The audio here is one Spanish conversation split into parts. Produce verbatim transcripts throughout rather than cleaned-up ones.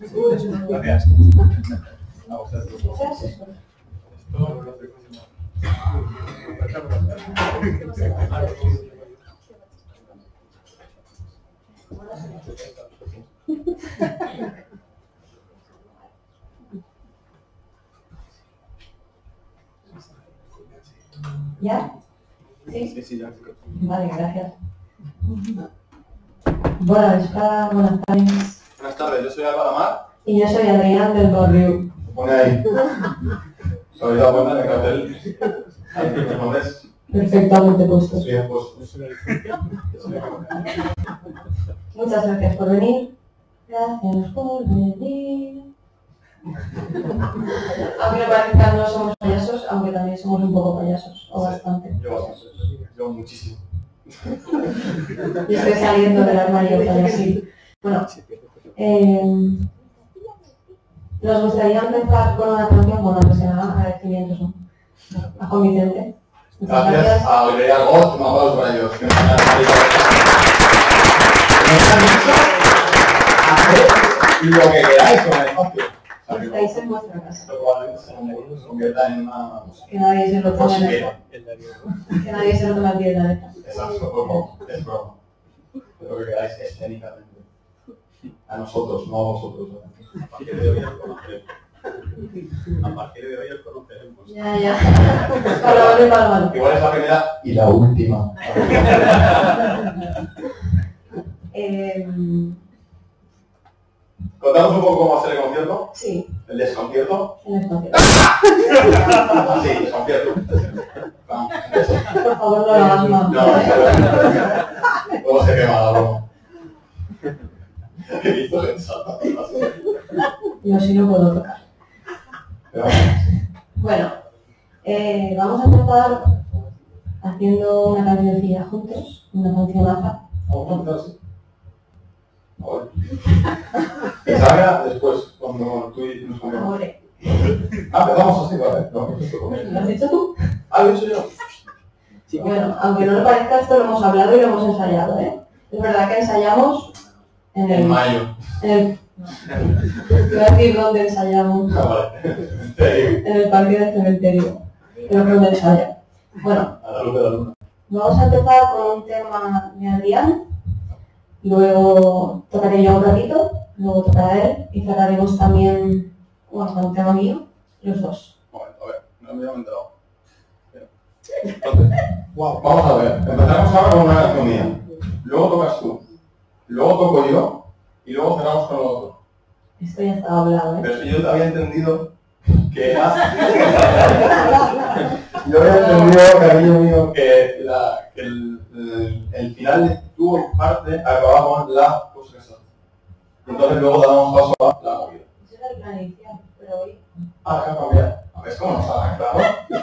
Gracias. A vosotros. ¿Ya? ¿Sí? Sí, sí, ya. Vale, gracias. Buenas tardes, buenas tardes. Buenas tardes, yo soy Álvaro Amar. Y yo soy Adrián del Borriu. Pone ahí. Soy la buena de cartel. ¿Los nombres? Perfectamente puestos. Bien, pues. Muchas gracias por venir. Gracias por venir. Aunque no parezca, no somos payasos, aunque también somos un poco payasos, o bastante. Yo, yo muchísimo. Yo estoy saliendo del armario payasil. Bueno, eh, nos gustaría empezar con una canción, bueno, antes que nada, agradecimientos, ¿no? A Juan Vicente. Muchas Gracias, gracias. a Oliveira Algot, un aplauso para ellos. Que nos han y lo que queráis con el espacio. Estáis en vuestra casa. Probablemente se convierta en una... Que nadie se lo tome en Posible. Que nadie se lo tome al pie de la letra. Exacto, es broma. Lo que queráis escénicamente. A nosotros, no a vosotros. A partir de hoy os conoceremos. A partir de hoy os conoceremos. Ya, ya. Para vale, para vale. Igual es la primera y la última. eh, ¿Contamos un poco cómo va a ser el concierto? sí, ¿El desconcierto? en el concierto. Sí, desconcierto. Vamos, eso. Por favor, no lo hagas más. No, no, luego se quema la broma. He visto que salta. Yo sí no puedo tocar. Pero, Bueno, eh, vamos a empezar haciendo una cancioncilla juntos, una cancionaza. vamos a empezar así. A ver. Que salga después, cuando tú y nos comemos. Amore. Ah, empezamos así, vale. No, esto comer. ¿Lo has dicho tú? Ah, lo he hecho yo. Sí, bueno, aunque no lo parezca, esto lo hemos hablado y lo hemos ensayado, ¿eh? Es verdad que ensayamos en el... En mayo. En el... Voy a decir dónde ensayamos. Ah, vale. En serio. En el parque del cementerio. Creo que donde ensaya. Bueno, A la luz de la luna. vamos a empezar con un tema de Adrián. Luego tocaré yo un ratito, luego tocará él y cerraremos también bueno, con un tema mío, los dos. Bueno, a ver, no me he enterado. Entonces, wow. Vamos a ver, empezaremos ahora con una canción mía. Luego tocas tú. Luego toco yo y luego cerramos con lo otro. Esto ya estaba hablado, ¿eh? Pero es que yo te había entendido que era... yo había entendido, cariño mío, que, la, que el, el, el final de tu parte acababa con la cosa que está. Entonces luego dábamos paso a la movida. Ese era el plan inicial, pero hoy... Ah, acá cambia. A ver, ¿cómo nos ha claro?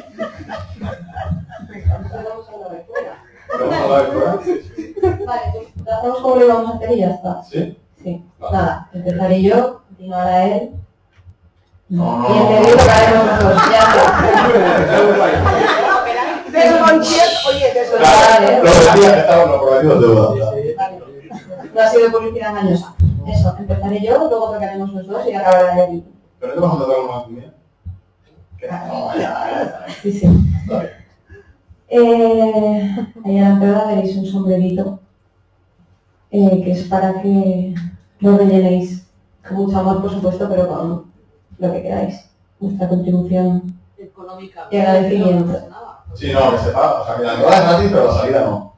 Vamos a hablar de fuera. ¿Vamos a hablar de fuera? Vale, pues lo hacemos como lo íbamos a hacer y ya está. ¿Sí? Sí. Vale. Nada, empezaré yo, continuará él. No, no, y no. entendido tocaremos los dos. Ya está. Del concierto, oye, de Claro, lo decía que estaban los prometidos deuda. Vale. No ha sido publicidad engañosa. Eso, empezaré yo, luego tocaremos los dos y acabará él. ¿Pero no te vas a tratar una comida? ¿Qué? No, ya, ya, ya. Sí, sí. Está bien. Eh, ahí a la entrada veréis un sombrerito eh, que es para que lo rellenéis con mucho amor, por supuesto, pero con lo que queráis. Nuestra contribución económica. y agradecimiento. No pasa nada. Sí, no, que sepa, o sea, que la entrada es gratis, pero la salida no.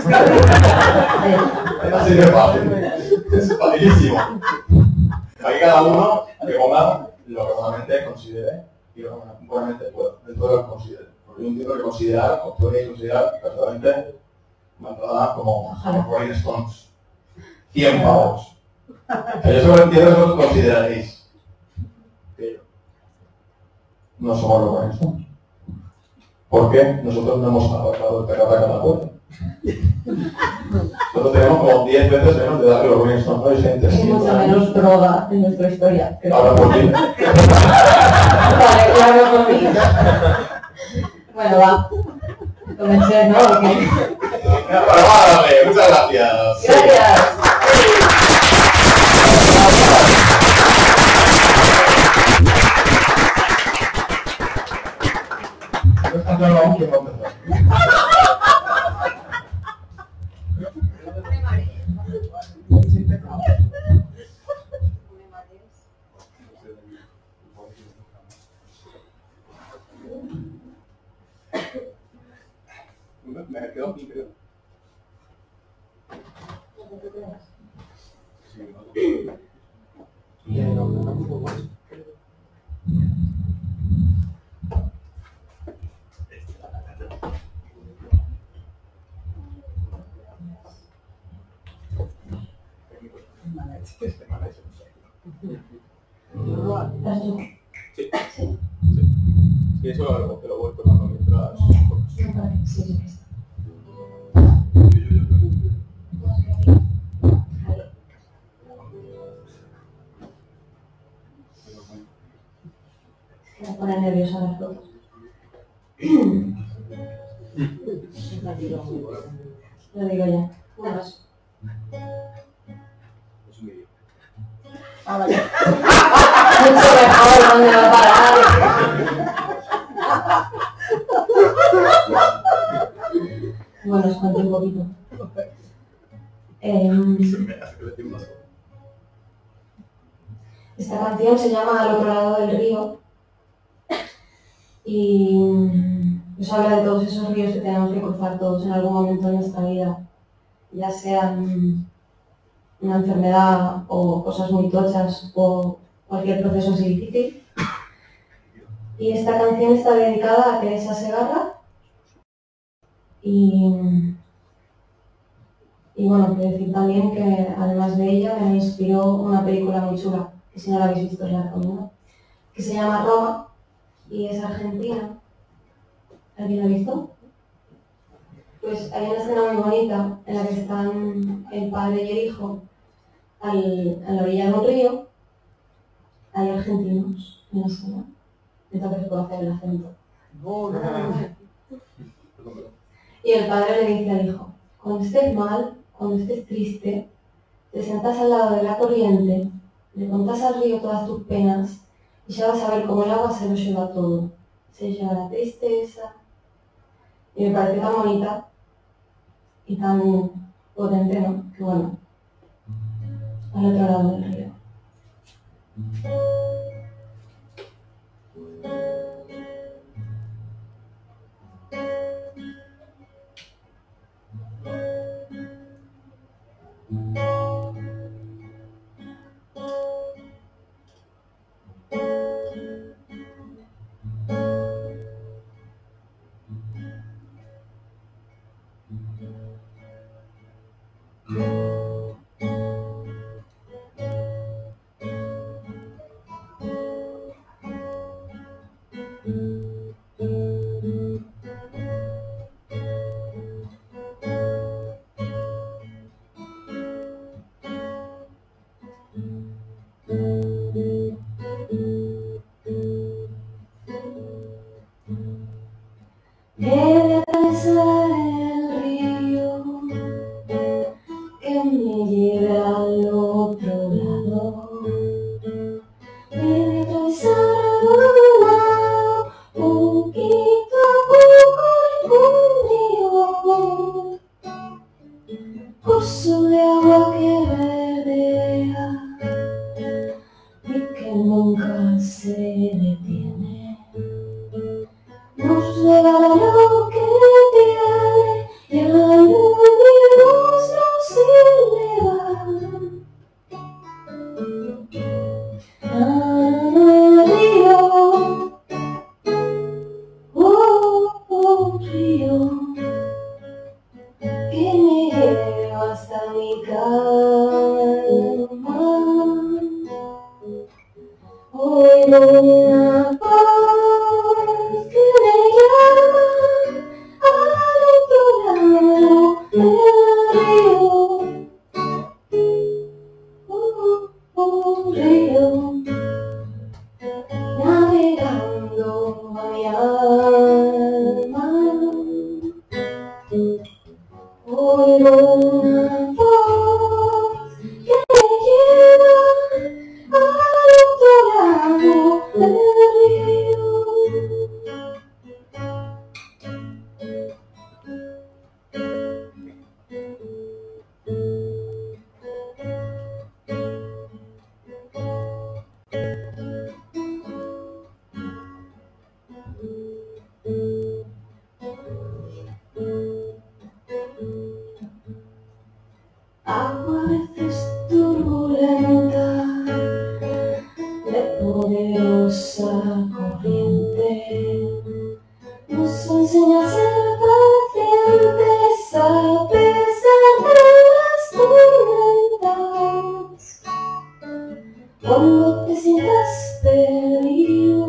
Eh, Así de fácil. Es facilísimo. Aquí cada uno que ponga lo que buenamente considere y lo que buenamente pueda, dentro de lo que considere. Porque yo entiendo que considerar, o podéis considerar perfectamente una entrada como los Rolling Stones. cien pavos. O sea, yo solo entiendo que vosotros consideraréis. Pero no somos los Rolling Stones. ¿Por qué? Nosotros no hemos abarcado el taca-taca a la puerta. Nosotros tenemos como diez veces menos de edad que los Rolling Stones. No hay gente hay mucha menos droga en nuestra historia. Pero... Ahora por ti. Vale, claro, por mí. Bueno, va. Comencé, ¿no? Porque... Pero vale, muchas gracias. Gracias. Ramón, ¿quién va a empezar? Me he quedado aquí, creo. Sí, sí. Sí, eso lo, te lo voy tocando mientras... Sí, sí, sí. Me pone nerviosa las fotos. Lo digo ya. Bueno, eso. Es un vídeo. Ah, vale. Mucho mejor, ¿dónde va a parar? Bueno, os cuento un poquito. Eh, Se me hace que le tiembla todo. esta canción se llama Al otro lado del río y nos habla de todos esos ríos que tenemos que cruzar todos en algún momento de nuestra vida, ya sean una enfermedad o cosas muy tochas o cualquier proceso así difícil. Y esta canción está dedicada a Teresa Segarra y, y bueno, quiero decir también que además de ella me inspiró una película muy chula, que si no la habéis visto os la recomiendo, que se llama Roma y es argentina. ¿Alguien la ha visto? Pues hay una escena muy bonita en la que están el padre y el hijo al, a la orilla de un río. Hay argentinos en la escena, entonces puedo hacer el acento. No, no. Y el padre le dice al hijo: cuando estés mal, cuando estés triste, te sentás al lado de la corriente, le contás al río todas tus penas y ya vas a ver cómo el agua se lo lleva todo. Se lleva la tristeza. Y me pareció tan bonita y tan potente, ¿no? Que bueno, al otro lado del río. He de atravesar el río que me lleve al otro lado. He de atravesar al lado, poquito a poco, un río, curso de agua que verdea y que nunca se detiene. Nos regala lo que tiene y al unirnos nos eleva al río, oh, oh, río, que me lleva hasta mi calma. Oigo una voz que me llama al otro lado del río, oh, oh, río, navegando a mi alma. Oigo una voz que me lleva al otro lado del río. poderosa corriente nos enseña a ser pacientes a pesar de las tormentas. Cuando te sientas perdido,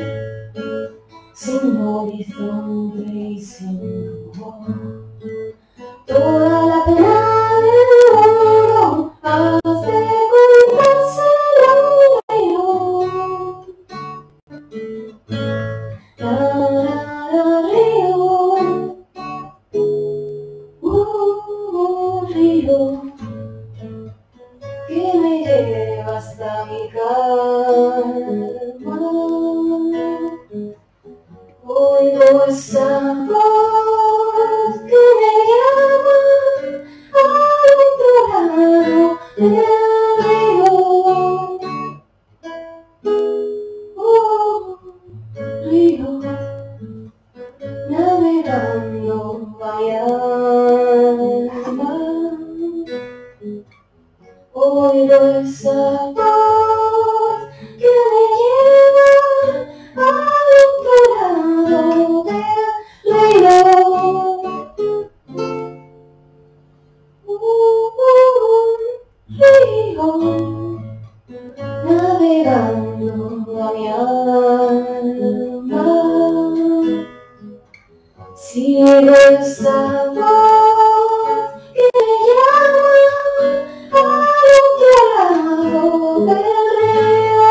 sin horizonte y sin rumbo, toda la pena del mundo has de contárselo a yo. La, la, la, río, uh, río, que me lleva hasta mi calma. Oigo esa voz que me llama al otro lado del río. Oh, río, navegando a mi alma. Oigo esa voz que me lleva al otro lado del río. Uh, río, navegando a mi alma. Si oigo esa voz que me llama al otro lado del río.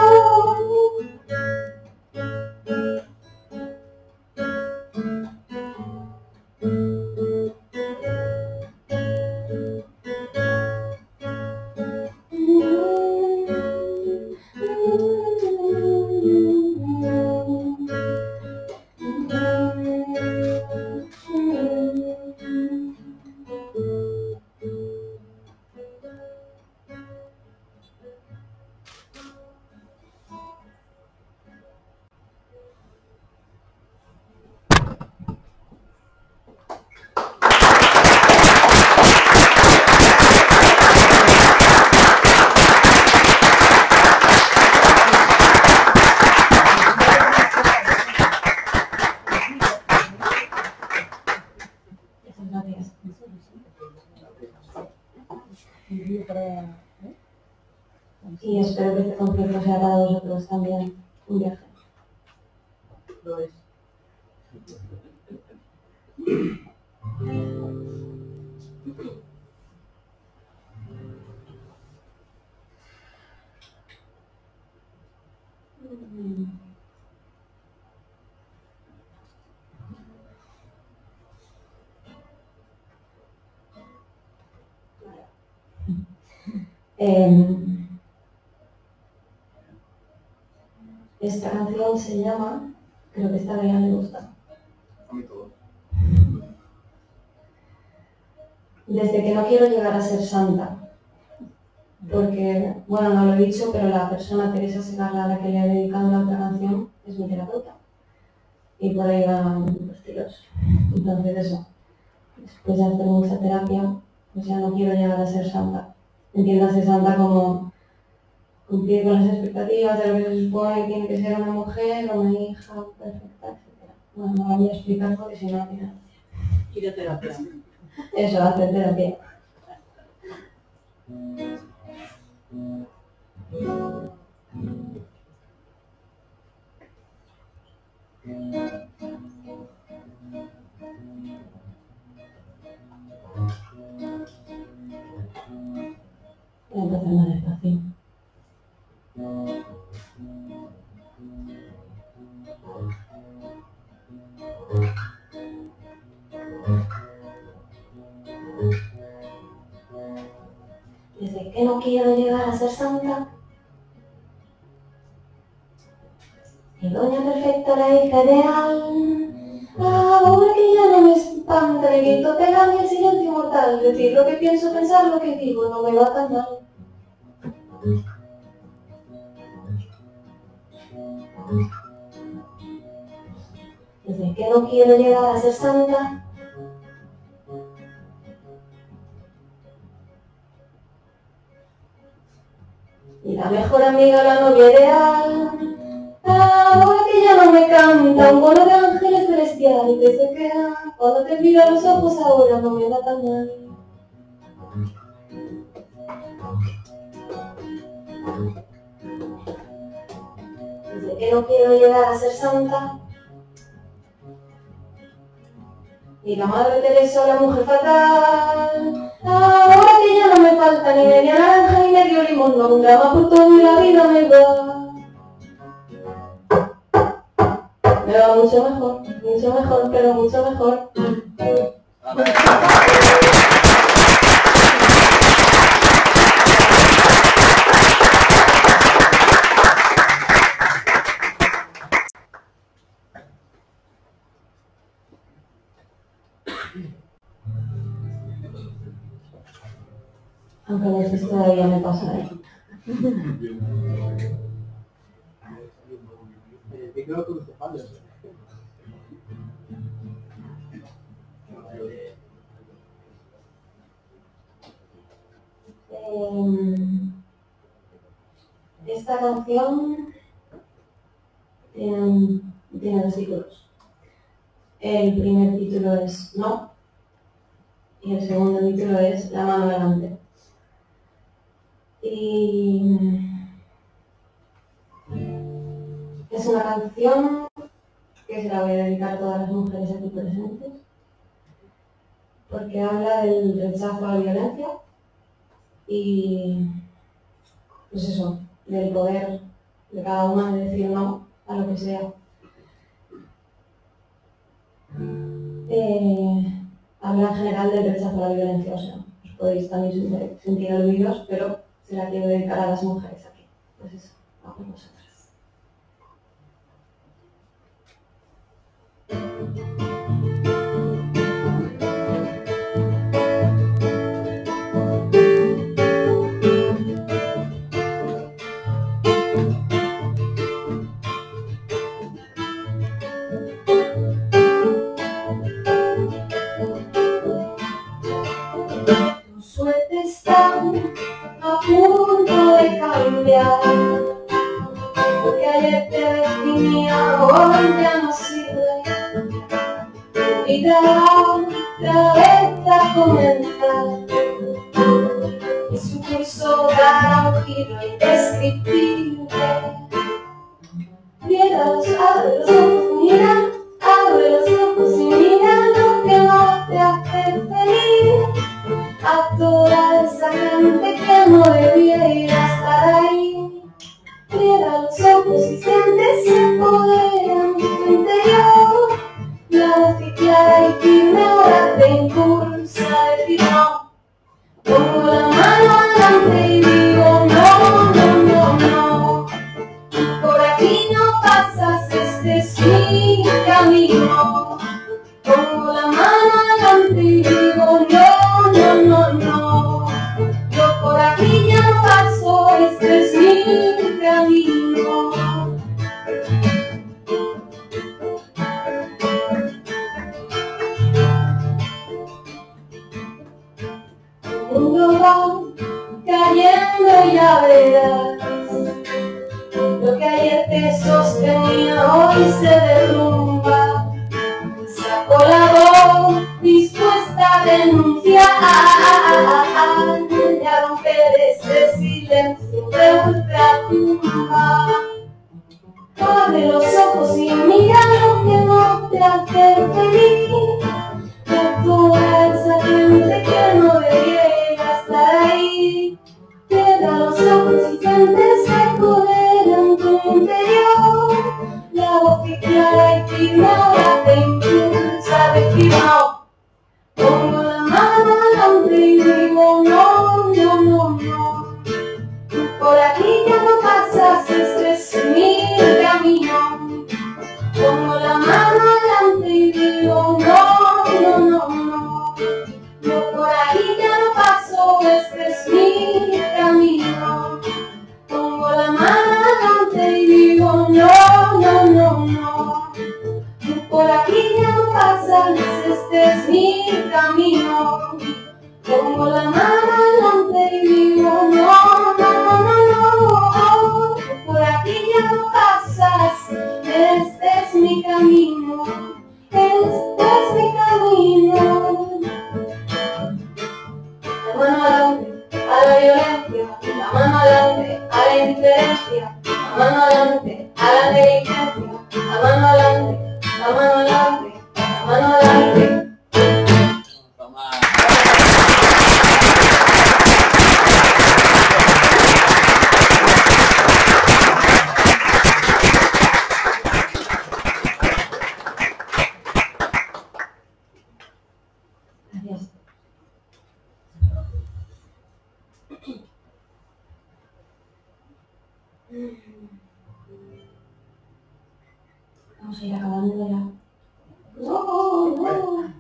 Y espero que este concierto sea para vosotros también un viaje. Lo es. Eh, esta canción se llama, creo que esta a ella le gusta. A mí todo. Desde que no quiero llegar a ser santa, porque, bueno, no lo he dicho, pero la persona Teresa Segarra a la que le he dedicado la otra canción es mi terapeuta. Y por ahí van los tiros. Entonces eso, después de hacer mucha terapia, pues ya no quiero llegar a ser santa. Entiéndase santa como cumplir con las expectativas de lo que se supone que tiene que ser una mujer, una hija perfecta, etcétera. Bueno, no lo voy a explicar porque si no, mira. Ir a terapia. Eso, hacer terapia. Voy a empezar más despacio. Desde que no quiero llegar a ser santa, y doña perfecta, la hija ideal, ahora que ya no me espanta, le quito pegarme el silencio mortal, decir lo que pienso, pensar lo que digo, no me va tan mal. Desde que no quiero llegar a ser santa, Y la mejor amiga, la novia ideal, ahora que ya no me canta un coro de ángeles celestiales que se queda, cuando te miro a los ojos ahora no me da tan mal. Dice que no quiero llegar a ser santa, y la madre Teresa, la mujer fatal, ahora que ya no me falta ni media naranja ni medio limón, no un drama por todo y la vida me va. Me va mucho mejor, mucho mejor, pero mucho mejor. Aunque a veces todavía me pasa ahí. Te quedo con tus espaldas. Esta canción tiene, tiene dos títulos. El primer título es No y el segundo título es La mano delante. Y es una canción que se la voy a dedicar a todas las mujeres aquí presentes, porque habla del rechazo a la violencia y, pues eso, del poder de cada una de decir no a lo que sea. Eh, habla en general del rechazo a la violencia, o sea, os podéis también sentir aludidos, pero se la quiero dedicar a las mujeres aquí. Pues eso, vamos nosotras. Tu suerte está a punto de cambiar, porque ayer te definía, hoy ya no sirve. Tu vida otra vez a comenzar, y su curso dará un giro indescriptible. Míralos, abre los ojos, mira, abre los ojos y mira lo que más te hace feliz. A toda esa gente que no debiera estar ahí. Cierra los ojos y sientes el poder en tu interior. La voz que clara y firme ahora te impulsa a decir no. Pongo la mano adelante y digo no, no, no, no. Por aquí no pasas, este es mi camino. Pongo la mano adelante y digo no, no, no, no. Yo por aquí ya no paso, este es mi camino. El mundo va cayendo y ya verás. Lo que ayer te sostenía hoy se derrumba. Saco la voz dispuesta a denunciar y a romper este silencio de ultratumba. Abre los ojos y mira lo que no te hace feliz. De toda esa gente que no debiera estar ahí. Cierra los ojos y sientes el poder en tu interior. La voz que clara y firme ahora te impulsa a decir no. Pongo la mano adelante y digo no, no, no, no. Por aquí ya no pasas, este es mi camino. Pongo la mano adelante y digo no, no, no, no. Yo por aquí ya no paso, este es mi camino. diferencia. La mano adelante, a la negligencia. La mano adelante, la mano adelante, la mano adelante. Gracias. Vamos a ir acabando ya. No, no.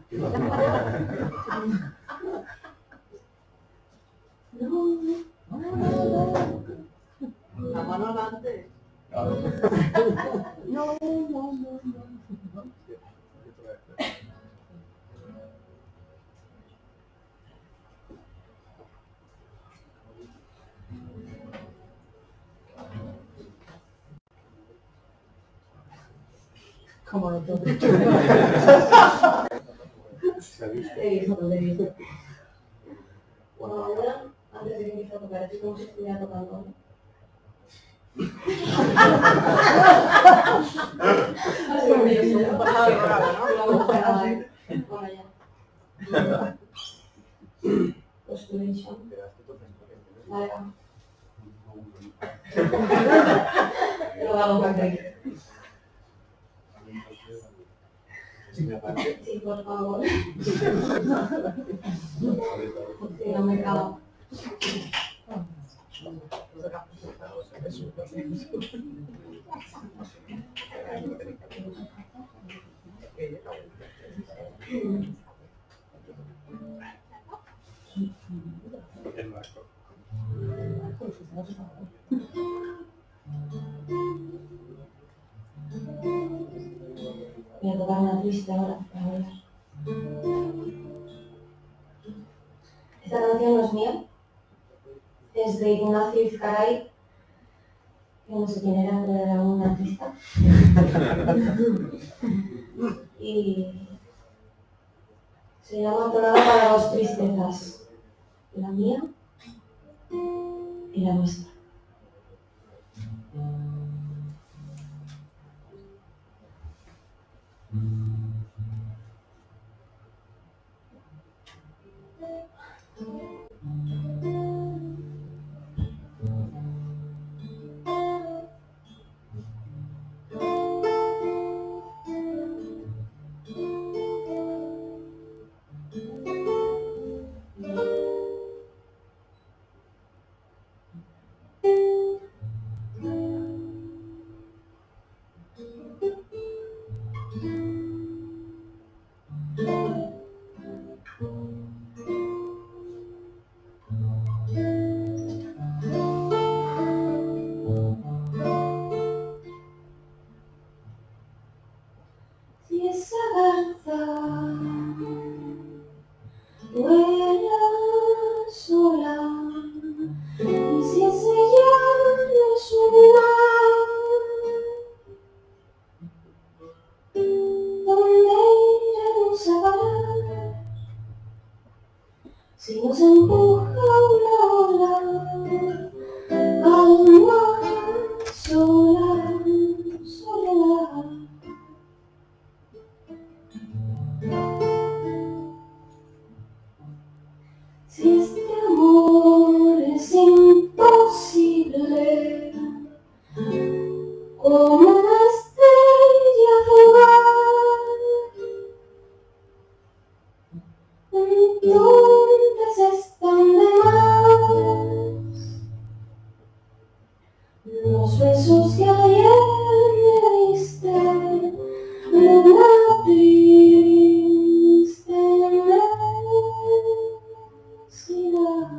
No, La mano adelante. no, no, no. Como de todo. Bueno, ahora, antes de que empiece a tocar, así como si estuviera tocando. Así como yo solo. Bueno, ya. Postulation. Vale, vamos. Lo hago para que... Sí, por favor. Sí, no me cago. Voy a tocar una triste ahora, para ver. Esta canción no es mía, es de Ignacio Izcaray, que no sé quién era, pero era un artista. Y se llama Tonada para dos tristezas, la mía y la nuestra. Si nos empuja una ola al mar, sola, soledad. Si este amor es imposible, como una estrella fugaz, entonces están de más los besos que ayer me diste, una triste inmensidad.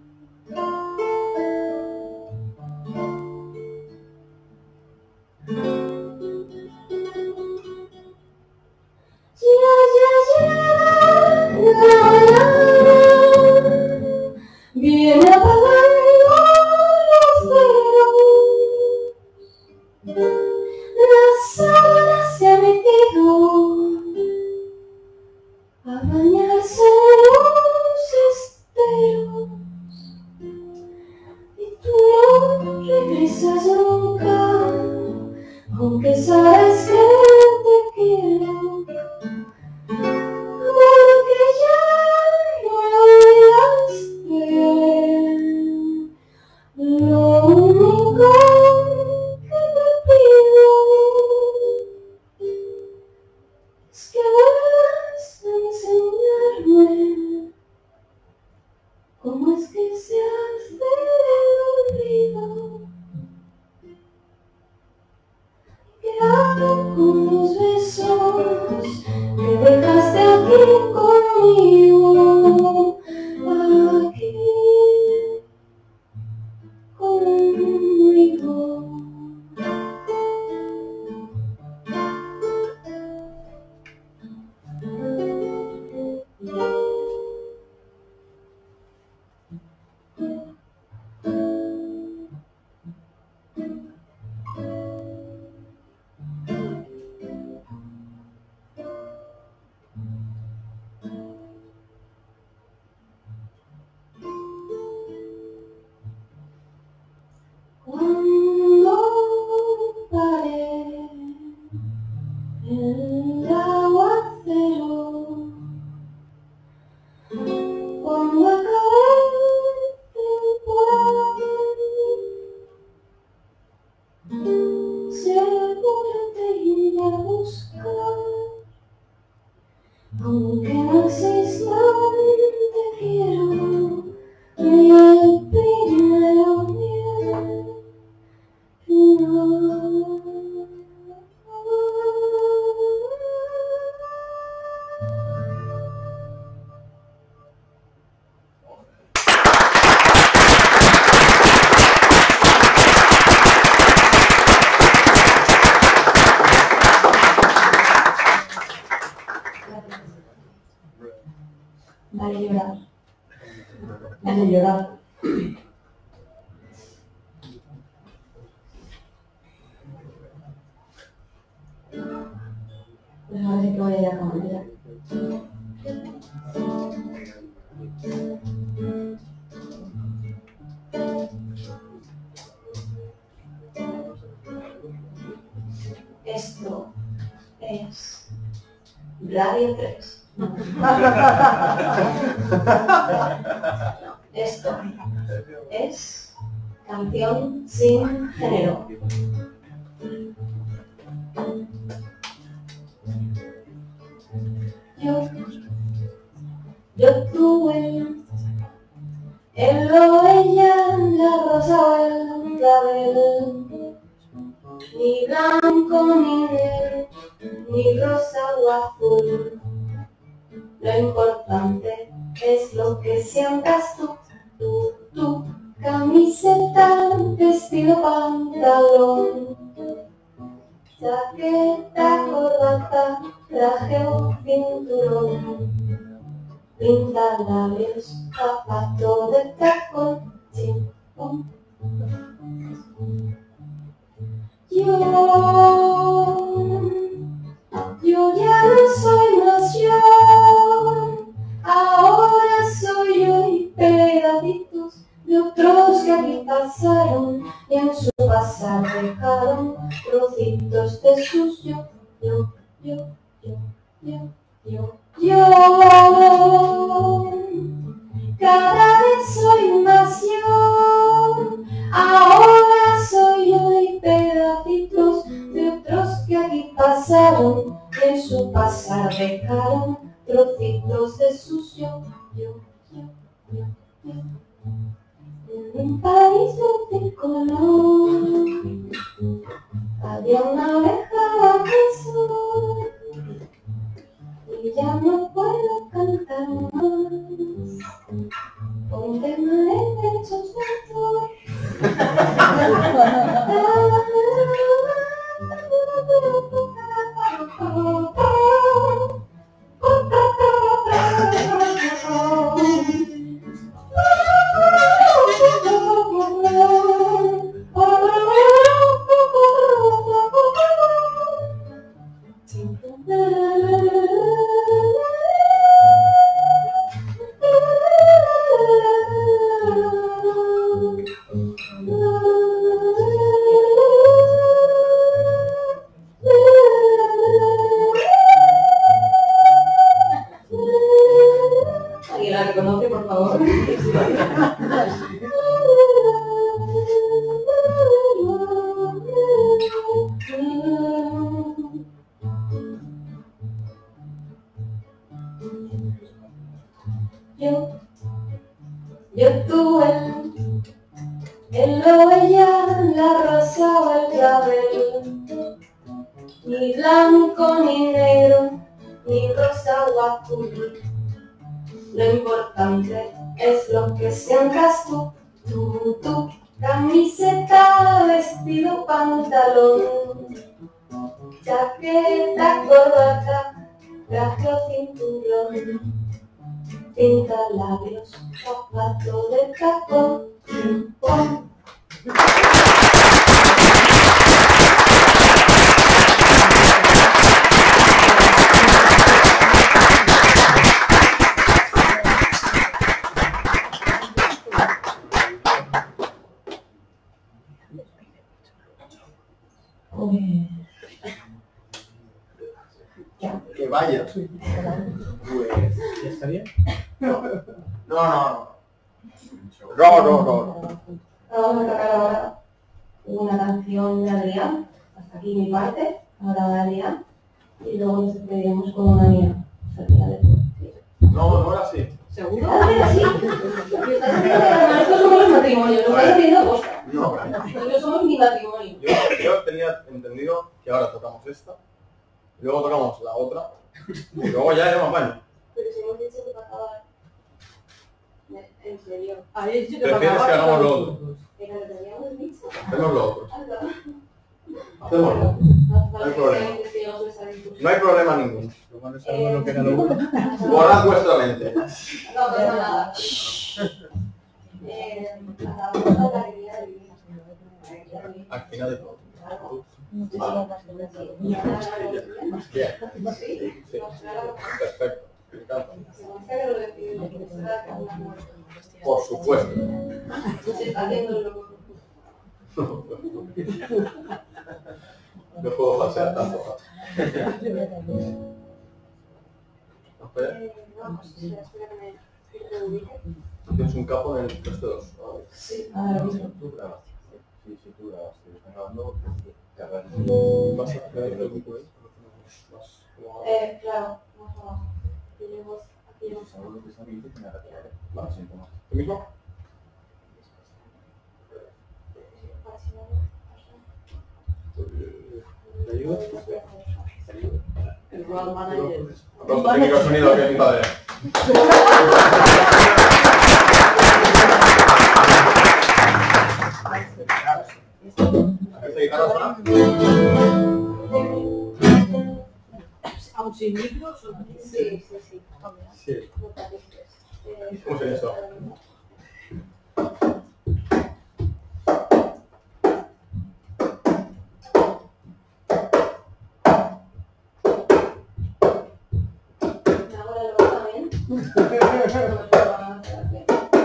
Ya, ya, ya, la, la, viene apagando los ceros. piensas nunca, aunque sabes que te quiero, porque ya no me olvidaste. Lo único que te pido es que vuelvas a enseñarme cómo es que se hace el olvido. ¿Qué hago con los besos que dejaste aquí conmigo? Aquí conmigo. Cuando pare el aguacero, cuando acabe temporada, seguro te iré a buscar, aunque no exista un te quiero, ni el primero ni el final. Vale llorar. Me hace llorar. Pues ahora sí que voy a ir a comer ya. Esto es Radio tres. No. Esto es canción sin género. Yo, yo tuve el lo ella, la rosa, el clavel, ni blanco, ni negro, ni rosa o azul. Lo importante es lo que sientas tú, tú, tú. Camiseta, vestido, pantalón, chaqueta, corbata, traje o cinturón, pinta labios, zapato de tacón, chimpón. Yo, yo ya no soy más yo, ahora soy yo y pegaditos de otros que aquí pasaron y en su pasar dejaron trocitos de sus yo, yo, yo, yo, yo, yo, yo. Cada vez soy más yo, ahora soy yo y pedacitos de otros que aquí pasaron y en su pasar dejaron trocitos de sus yo, yo, yo, yo, yo. En un país multicolor había una abeja bajo el sol y ya no puedo cantar más. Ponte derechos de autor. ni blanco, ni negro, ni rosa o azul. Lo importante es lo que sientas tú, tú, tú. Camiseta, vestido, pantalón, chaqueta, corbata, traje o cinturón, pinta labios, zapato de tacón, pim, pom. Que vaya. Pues, ¿ya está bien? No, no, no. No, no, no. Vamos a tocar ahora una canción de Adrián. Hasta aquí mi parte. Ahora de Adrián. Y luego nos despediremos con una mía. O sea, de tú. Sí. No, no era así. ¿Seguro? Ah, era así. Porque estás diciendo que los maestros somos los matrimonios. Lo estás haciendo posta. No, Nosotros somos mi matrimonio. yo, yo tenía entendido que ahora tocamos esta, y luego tocamos la otra, y luego ya era más bueno. Pero si hemos dicho que para acabar. En serio. Ahí sí que ¿Prefieres va a que acabar hagamos lo con otro? los- Pero lo teníamos dicho. Hacemos lo otro. Anda. Hacémoslo. No hay problema. problema. No hay problema ninguno. Lo malo es saber lo que era lo bueno. Borrad vuestra mente. No pasa nada. Eh, acabamos con la alegría de vivir. Al final de todo. Muchísimas gracias. Y ahora la Bien. Sí, Sí. nos aclaramos. Perfecto. Me encanta. Se nos queda que lo decidimos, que será que una muerte. Por supuesto. Se está haciendo lo No puedo falsear tanto. Espera. Eh, no, pues espera, espera que me reubique. Tienes un capo en el tres dos. Sí, ahora mismo. Tú grabas. Sí, sí, tú grabas. Si están grabando, cargar. ¿Vas a hacer el equipo ahí? Eh, claro, más abajo. Tenemos aquí un segundo. Vale, siento más. ¿Tú mismo? ¿Te ayudo? El road manager. Los técnicos de sonido, que es mi padre. ¿Esta guitarra suena? Aún sin micro, son Sí, sí, sí. Sí. No te asustes. Eh, ¿Cómo sería eso? Me hago la loca también. No me puedo hacer bien.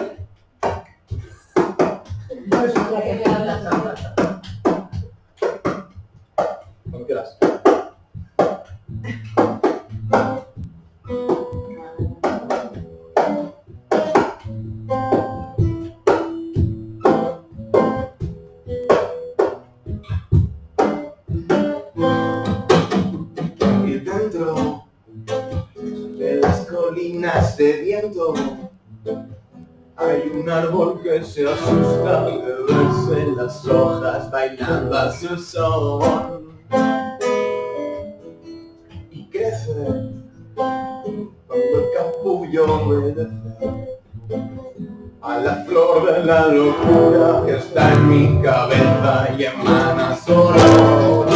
Ya que me hablas. Cuando quieras. Y dentro de las colinas de viento hay un árbol que se asusta de verse las hojas bailando a su son. Y crece cuando el capullo obedece a la flor de la locura que está en mi cabeza y emana solo.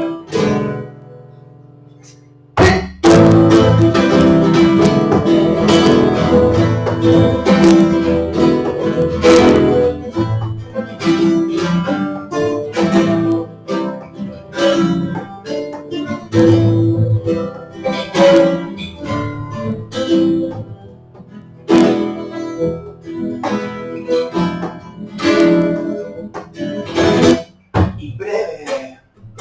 Y breve,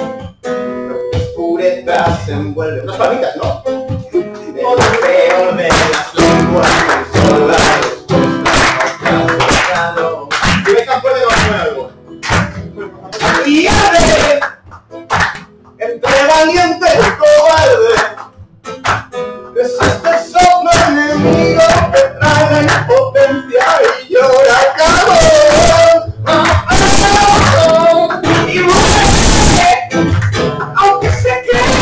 pureza se envuelve. Unas palmitas, ¿no? Del peor de las lenguas que son la respuesta no trazado. Si ves tan fuerte no va a comer algo. Y arde entre valiente y cobarde. Es este soplo enemigo que trae la impotencia y llora carbón. Y muere, aunque se quede.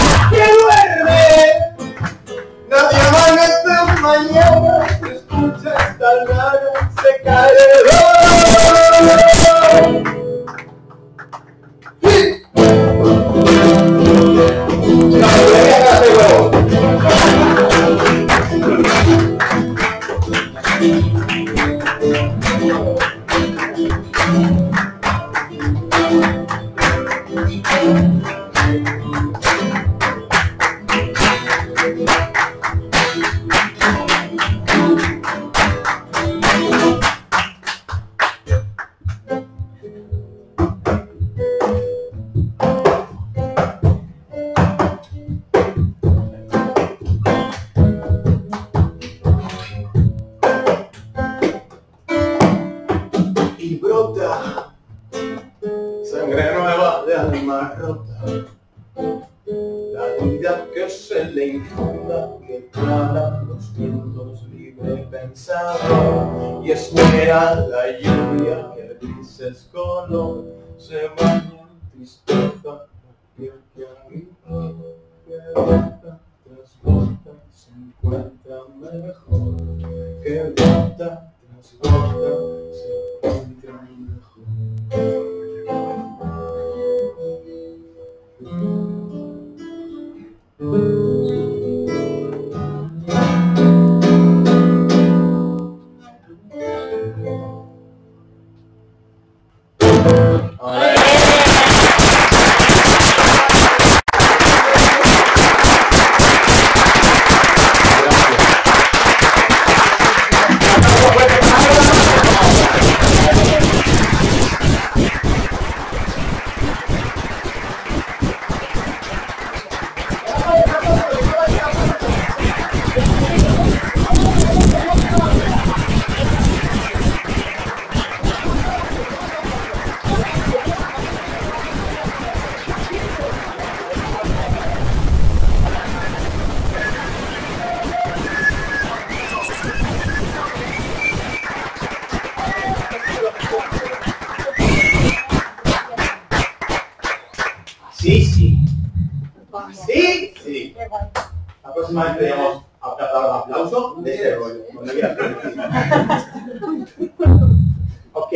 Y brota sangre nueva de alma rota, la vida que se le infunda, que clara los vientos libre pensado, y espera la lluvia que de grises color se baña en tristeza, que arriba, que brota, tras gota, se encuentra mejor, que brota, tras gota, se encuentra mejor. Sí, sí. Sí, sí. Aproximadamente digamos a dar un aplauso de este rollo. Cuando quieras. Ok.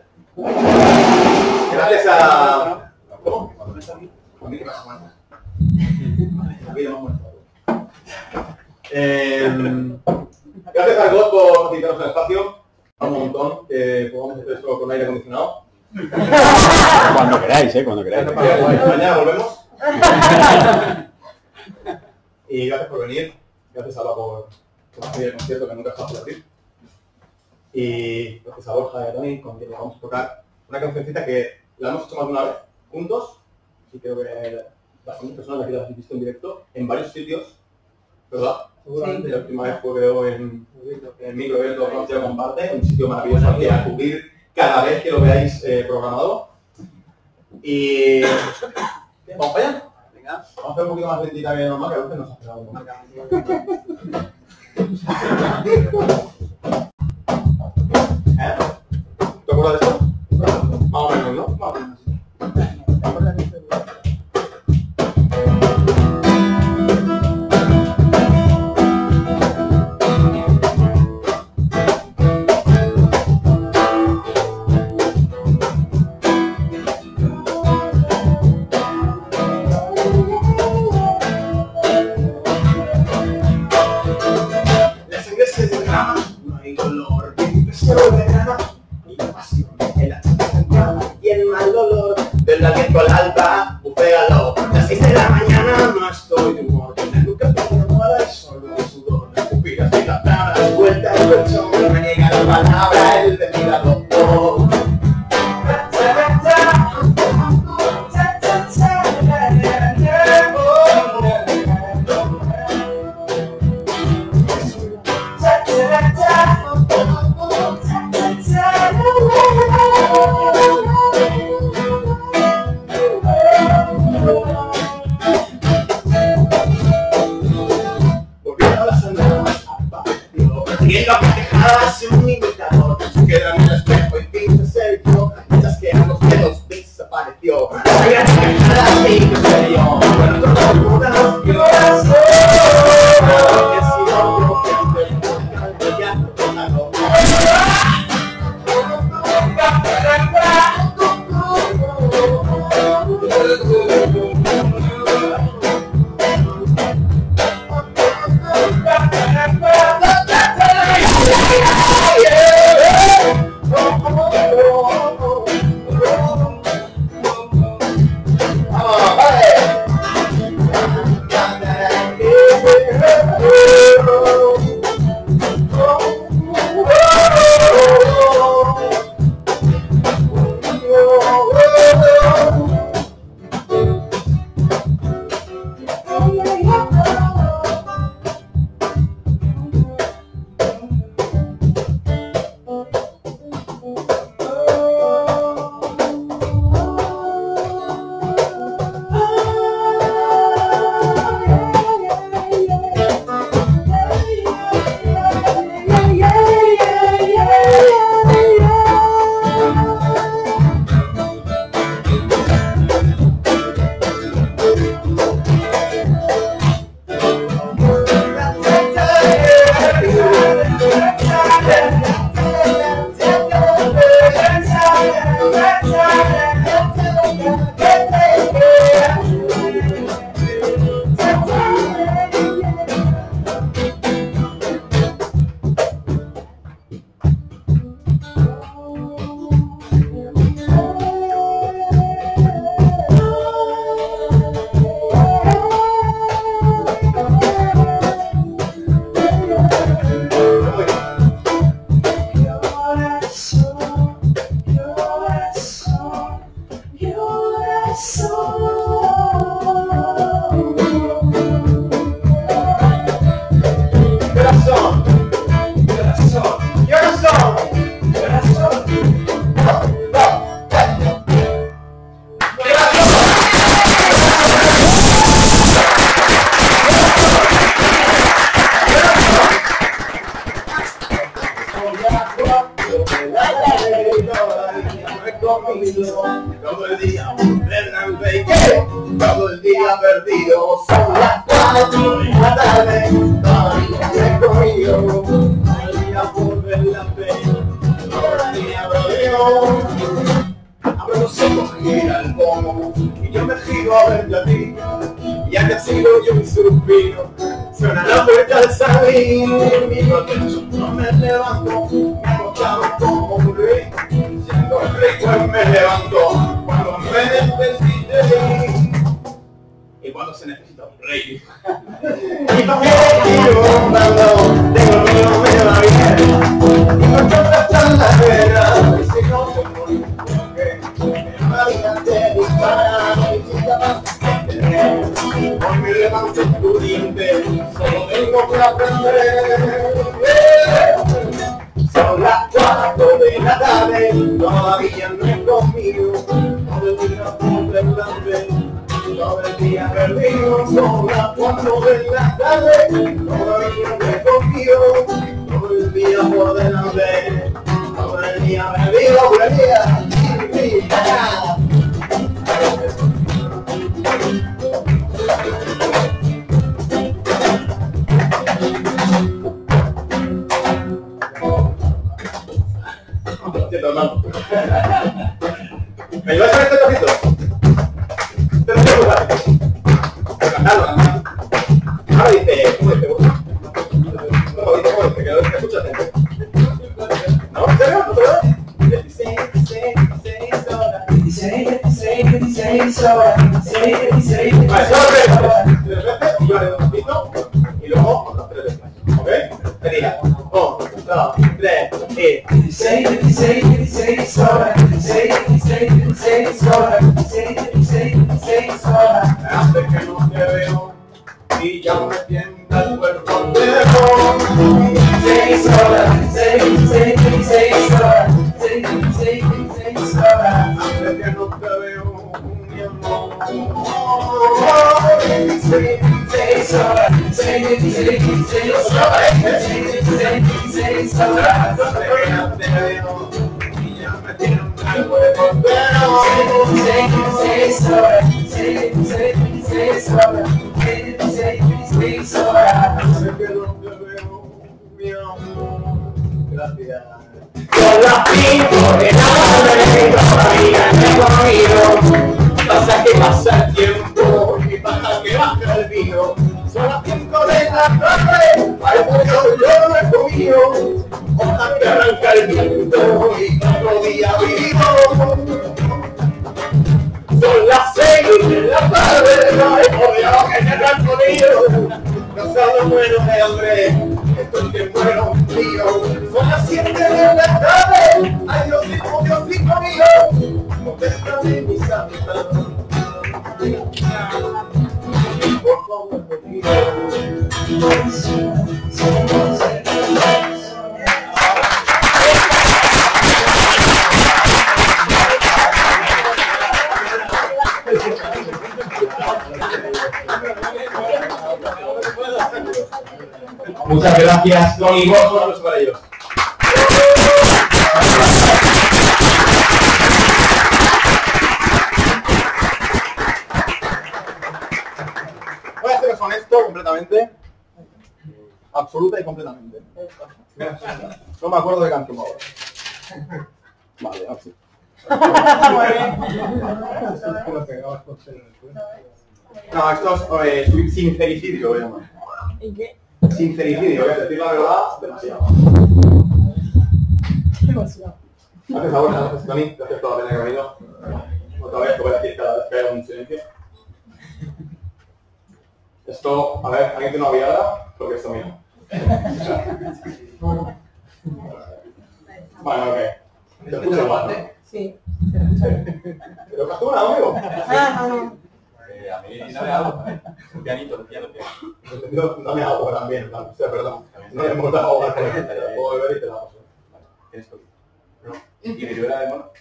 Gracias a... ¿Cómo? ¿A mí qué pasa, Juan? Aquí lo hemos muerto. Eh, gracias al God por facilitarnos el espacio. A un montón que podamos hacer esto con aire acondicionado. Cuando queráis, eh, cuando queráis. Mañana volvemos. Y gracias por venir. Gracias a Alba por, por hacer el concierto que nunca es fácil abrir. Y gracias a Borja y a Tony, con quien vamos a tocar una cancioncita que la hemos hecho más de una vez, juntos. Y creo que bastantes personas aquí las han visto en directo, en varios sitios, ¿verdad? Seguramente la última vez fue creo en, en el micro evento que Conocido Comparte, un sitio maravilloso al que acudir cada vez que lo veáis eh, programado. Y... ¿Qué? ¿Vamos para allá? Venga. Vamos a hacer un poquito más lentita que normal, que a veces nos ha esperado un poco. ¿Eh? ¿Te acuerdas de esto? Más o menos, ¿no? Más o menos. Del aliento al alba, buféalo. Las seis de la mañana no estoy de humor. Nunca tengo moda y solo sudor. Suspiras y las tablas, vuelta el colchón. Me niega la palabra, el ventilador. Riendo a carcajadas en un imitador. Se queda en el espejo y pinta serio. Mientras que a los dedos desapareció. Riendo a carcajadas y pinta serio. Bueno, todo el mundo que corazón. Que si no, yo que ya no hago. Oh! Corazón, corazón, corazón, corazón. Todo el día todo el día perdido, son las cuatro de la tarde, todavía no he comido, todo el día por ver la pena, todo el día perdido. Abro los ojos y mira el pomo, y yo me giro a verte a ti, y ya que sigo yo un suspiro, suena la puerta al salir, miro al techo, no me levanto, me acostado como un rey, siendo rico y me levanto, cuando me desperté de mí, y cuando se necesita un rey. Y cuando tengo miedo me va bien, y no puedo estar la pena, y si no te muero, porque la vida te dispara, y si te vas a tener, hoy me levanto estudiante, solo tengo que aprender. Son las cuatro de la tarde, todavía no he comido, todo el día por delante, todo el día perdido. Son las cuatro de la tarde, todavía no he comido, todo el día por delante, todo el día perdido, por el día, ¿me ayudas con este trocito? Te lo quiero usar. Cantarlo, cantarlo. Ahora dice, ¿cómo dice? ¿Cómo dice? ¿Cómo dice? Que no te escuchas. ¿No? ¿En serio? ¿No te lo ves? dieciséis, dieciséis, dieciséis horas. dieciséis, dieciséis, dieciséis horas. dieciséis, dieciséis, vale, solo tres veces. Tres veces y yo haré un trocito y luego otras tres veces. ¿Ok? Sería uno, dos, tres y dieciséis, dieciséis, dieciséis horas. dieciséis, dieciséis, dieciséis horas. dieciséis, dieciséis, dieciséis horas. Hace que no te veo y ya me tiembla el cuerpo entero. dieciséis horas, dieciséis, dieciséis, dieciséis horas. dieciséis, dieciséis, dieciséis horas. Hace que no te veo, mi amor. dieciséis, dieciséis horas. dieciséis, dieciséis, dieciséis horas. dieciséis, dieciséis, dieciséis horas. Hace que no te veo y ya me tiembla el cuerpo entero. dieciséis, dieciséis horas. dieciséis, dieciséis, dieciséis horas. dieciséis, dieciséis, dieciséis horas. Hace que no te veo, mi amor. Gracias. Con las cinco de la tarde todavía no he comido. Pasa que pasa el tiempo y pasa que baja el vino. Son las cinco de la tarde, al mundo yo no he comido. Hojas que arranca el viento y otro día vivo. Son las seis de la tarde, no he podido que se han comido. Cansado muero de hambre, estoy que muero frío. Son las siete de la tarde, ay Dios mío, Dios mío mío. Contéstame mis amistades. Por favor, por muchas gracias, Tony. Un aplauso para ellos. Voy a ser honesto completamente. Absoluta y completamente. No me acuerdo de canción ahora. Vale, así. No, esto es eh, sincericidio, voy a llamar. ¿Y qué? Sincericidio, voy a decir la verdad, demasiado. Demasiado. Gracias, ahora, gracias, Tony, gracias por la pena que ha venido. Otra vez, te voy a decir cada vez que haya un silencio. Esto, a ver, ¿alguien tiene una viada? Porque esto mío. Bueno, ok. Te escucho igual, ¿no? Sí. ¿Pero que has tomado, amigo? Ah, no. Eh, a mí dame algo también. Un pianito, un piano. No, dame agua también, ¿vale? O sea, perdón. No le hemos dado agua, te la puedo beber y te la paso. Vale, tienes COVID. No. ¿Y viruela de mono?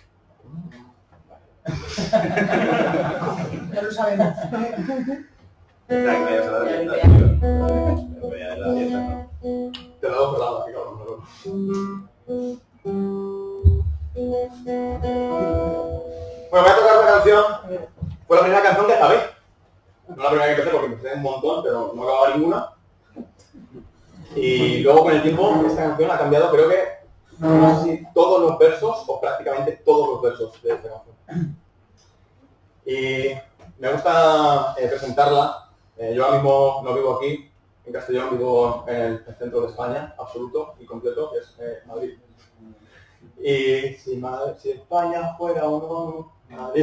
Ya lo sabemos. Que me vayas a la dieta, tío. Me voy a la dieta, ¿no? Te la doy pelada, así cabrón, cabrón. Bueno, voy a tocar una canción. Fue la primera canción que acabé. No la primera que empecé porque empecé un montón, pero no acababa ninguna. Y luego con el tiempo esta canción ha cambiado, creo que no sé si todos los versos o prácticamente todos los versos de esta canción. Y me gusta eh, presentarla. Eh, yo ahora mismo no vivo aquí, en Castellón, vivo en el, el centro de España, absoluto y completo, que es eh, Madrid. Y si, Madrid, si España fuera uno, Madrid.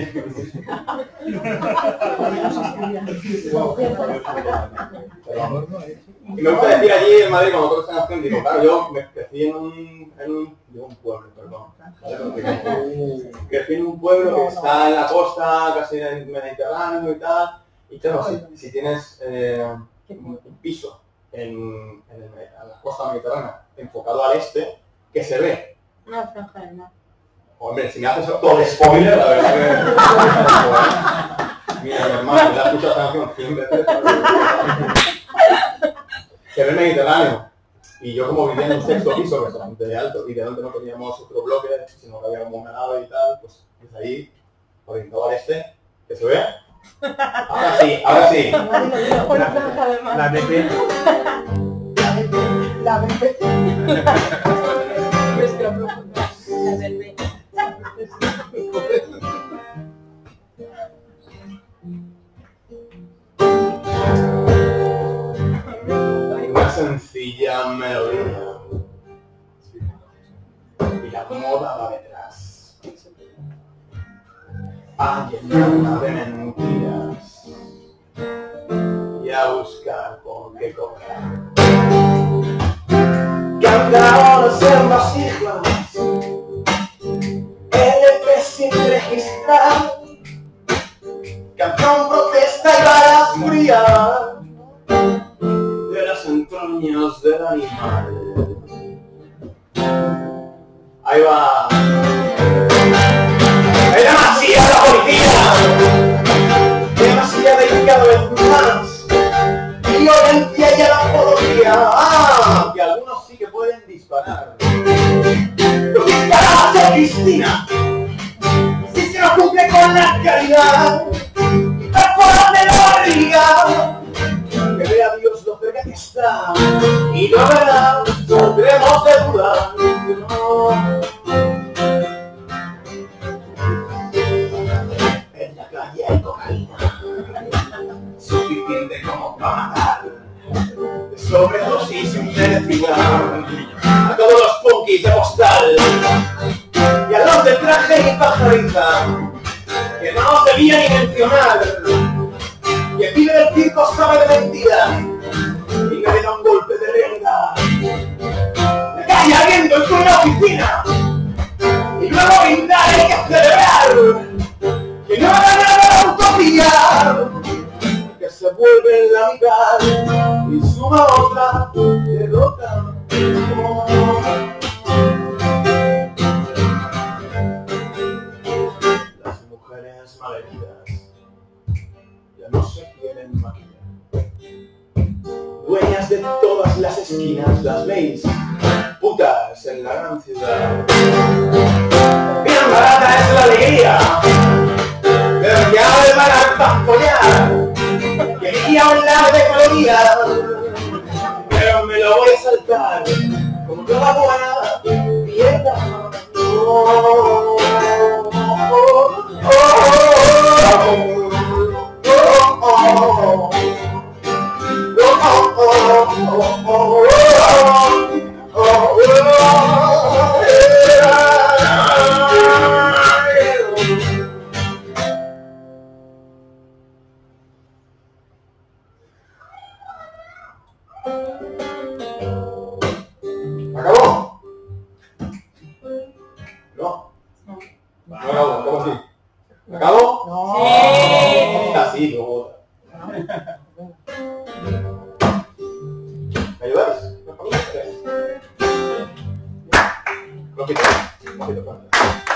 Y me gusta decir allí en Madrid, cuando toco esta canción, digo, claro, yo me crecí en un, en un, digo un pueblo, perdón, ¿vale? Crecí en un pueblo que está en la costa, casi en el Mediterráneo y tal, y claro, si, si tienes eh, un piso en, en, el, en la costa mediterránea enfocado al este, ¿qué se ve? Una franja del mar. Hombre, si me haces todo el spoiler, la verdad que... Mira, mi hermano, ya he escuchado esta canción cien veces. Se ve el Mediterráneo. Y yo como vivía en un sexto piso, que es bastante alto, y de donde no teníamos otro bloque, sino que había como una nave y tal, pues desde ahí, orientado al este, que se ve. Ahora sí, ahora sí. Una franja del mar. La B P. La B P. Nuestro profundo. La del B. Una sencilla melodía. Y la moda va detrás. A llenar de mentiras. Y a buscar por qué cobrar. Cantarones en vasijas, L P sin registrar, canción protesta y balas frías de las entrañas del animal. Ahí va. ¡Es demasiada policía! ¡Demasiada y cada vez más! ¡Violencia y apología! ¡Ah! Que algunos sí que pueden disparar. ¡Lo que va a hacer Cristina! ¡Si se no cumple con la caridad! ¡Perforarle la barriga! Que vea Dios lo cerca que está. Y no verá, saldremos de duda. En la calle hay cocaína. Suficiente como para matar. Sobredosis inmerecida a todos los punkis de postal y a los de traje y pajarita que no os debía ni mencionar. Y el pibe del circo sabe de mentira y me da un golpe de renga. Me cae alguien en una oficina y luego brindar hay que celebrar que no haga nada de utopía, que se vuelve en la mitad y suma otra derrota. Las mujeres malheridas ya no se quieren maquillar. Dueñas de todas las esquinas, las veis, putas en la gran ciudad. Bien barata es la alegría, pero que ahora van a pamponear, que mi guía un lado de calorías, pero me lo voy a saltar, como toda buena dieta. Oh, oh, oh, oh, oh, oh, ¿Acabó? No. sí, luego otra. ¿Me ayudáis? Flojito, flojito, flojito.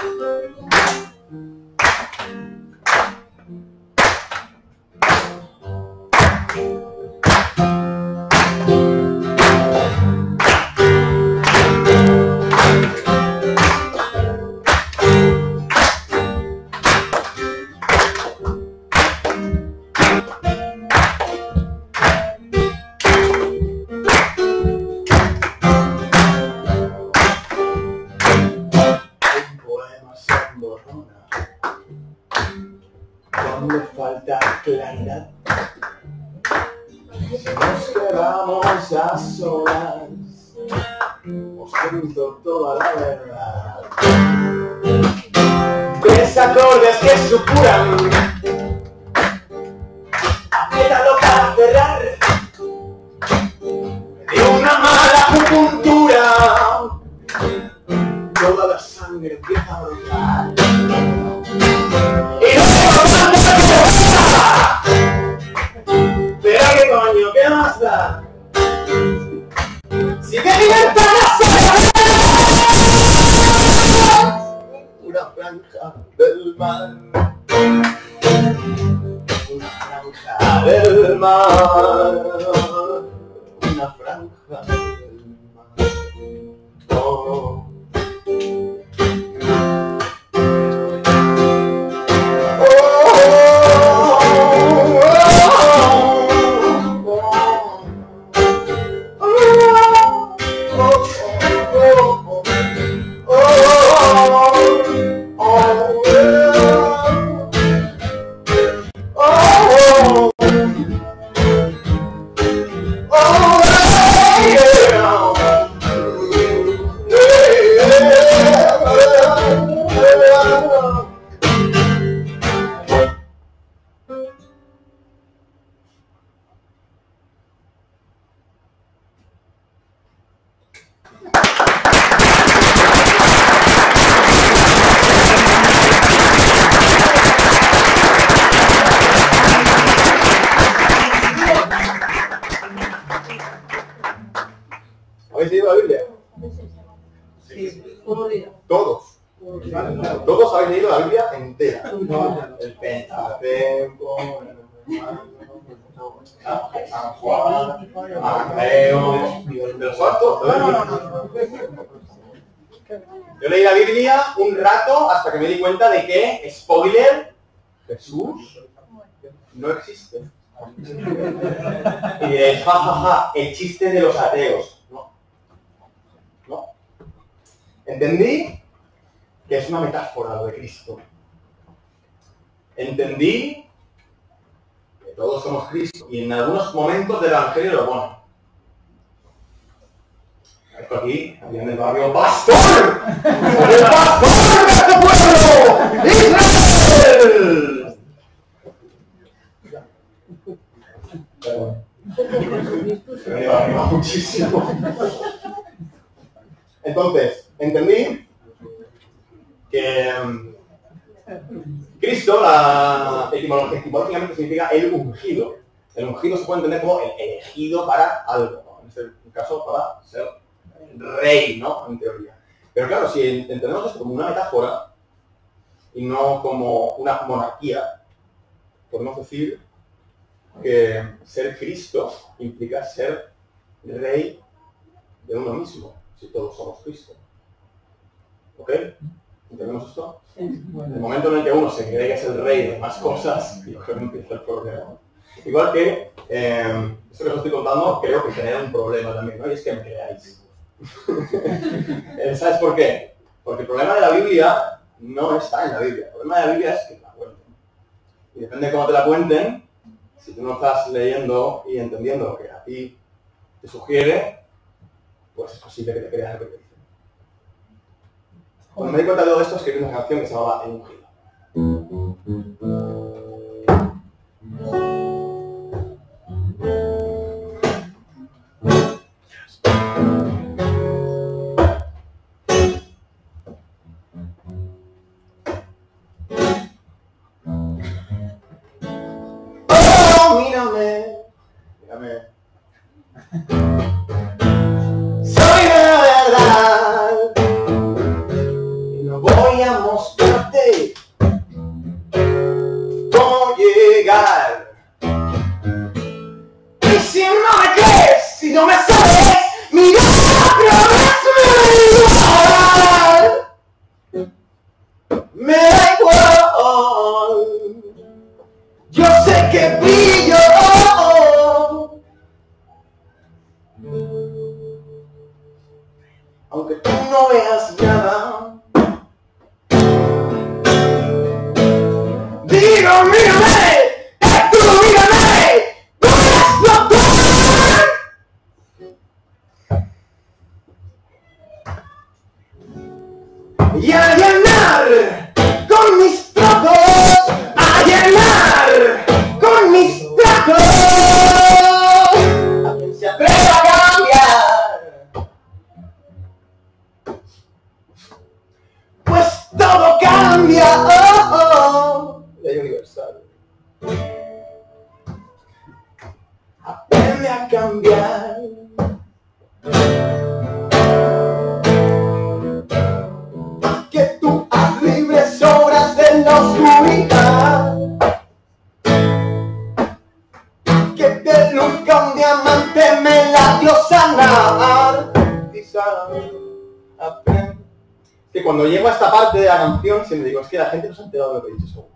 Cuando falta claridad, si nos quedamos a solas, os cuento toda la verdad. Tres acordes que supuran, apriétalo para cerrar, de una mala acupuntura, toda la sangre empieza a brotar. Y no pero qué coño, ¿qué más da? Si te libertad una franja del mar, una franja del mar, una franja del mar. Oh. ¿Habéis leído la Biblia? Sí, uno día. Todos. Todos habéis leído la Biblia entera. El Pentateuco, San Juan, Mateo, ¿de los cuantos? Yo leí la Biblia un rato hasta que me di cuenta de que, spoiler, Jesús no existe. Y diréis, ja, ja, ja, el chiste de los ateos. No. No. Entendí que es una metáfora lo de Cristo. Entendí que todos somos Cristo y en algunos momentos del Evangelio lo ponen. Esto aquí, aquí en el barrio, ¡Pastor! ¡El pastor de este pueblo! ¡Israel! Pero bueno, me iba arriba muchísimo. Entonces, entendí que um, Cristo, la, etimolog etimológicamente significa el ungido. El ungido se puede entender como el elegido para algo, ¿no? En este caso para ser rey, ¿no? En teoría. Pero claro, si entendemos esto como una metáfora y no como una monarquía, podemos decir que ser Cristo implica ser rey de uno mismo, si todos somos Cristo. ¿Ok? ¿Entendemos esto? En el momento en el que uno se cree que es el rey de más cosas, yo creo que empieza el problema. Igual que, eh, esto que os estoy contando, creo que genera un problema también, ¿no? Y es que me creáis. ¿Sabes por qué? Porque el problema de la Biblia no está en la Biblia. El problema de la Biblia es que te la cuenten. Y depende de cómo te la cuenten, si tú no estás leyendo y entendiendo lo que a ti te sugiere, pues es posible que te creas lo que te dicen. Cuando me di cuenta de todo esto, escribí una canción que se llamaba El Ungido. ligar. Y si no me crees, si no me sabes, mira otra vez, me da igual. Me da igual. Yo sé que brillo. Aunque tú no veas nada. Digo, mírame, que tú mírame, tú eres doctor. Y a llenar con mis trozos, a llenar con mis trozos, a quien se atreva a cambiar, pues todo cambia. Oh, oh. Ley universal. Aprende a cambiar. Que tú haz libres obras de la oscuridad. Que te luzca un diamante, me la dio sanar. Aprende. Que cuando llego a esta parte de la canción, siempre digo, es que la gente no se ha enterado de lo que he dicho seguro.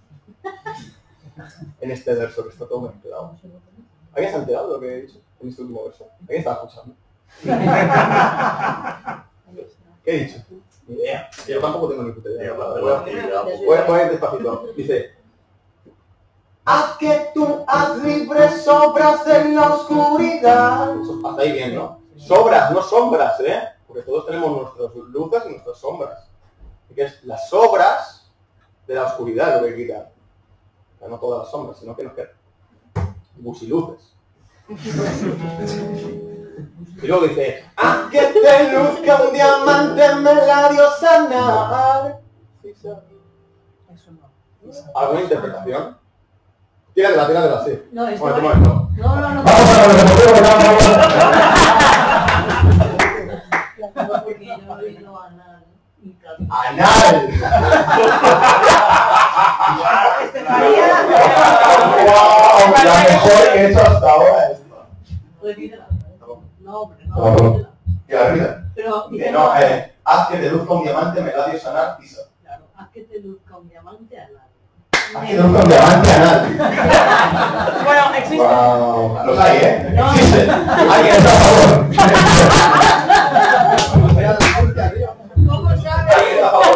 En este verso que está todo mezclado. ¿Alguien se ha enterado de lo que he dicho en este último verso? ¿Alguien está escuchando? ¿Qué he dicho? Ni idea. Yo tampoco tengo ni puta idea. Voy a poner despacito. Dice: haz que tú haz libres obras en la oscuridad. Eso hasta ahí bien, ¿no? Sobras, no sombras, ¿eh? Porque todos tenemos nuestras luces y nuestras sombras. Y que es las obras de la oscuridad lo que quita. O sea, no todas las sombras, sino que nos quedan busiluces. Y luego dice: haz que te luzca un diamante, me la dio sanar. ¿Alguna interpretación? Tíratela, tíratela así. No, es Bueno, que- toma esto. No, no, no. Porque yo no he oído a nada. ¡Anal! ¡Wow! La mejor que he hecho hasta ahora esta. Repítela. No, hombre, Ah, no. ¿Y la risa? Pero, Que no, eh, haz que te luzca un diamante, me la dio sanar, pisa. claro, haz que te luzca un diamante al lado. Haz que te luzca un diamante, anal. Bueno, existe. Wow. Los hay, ¿eh? No. Existen. Alguien está a favor. ¿Cómo sabes? Alguien está a favor.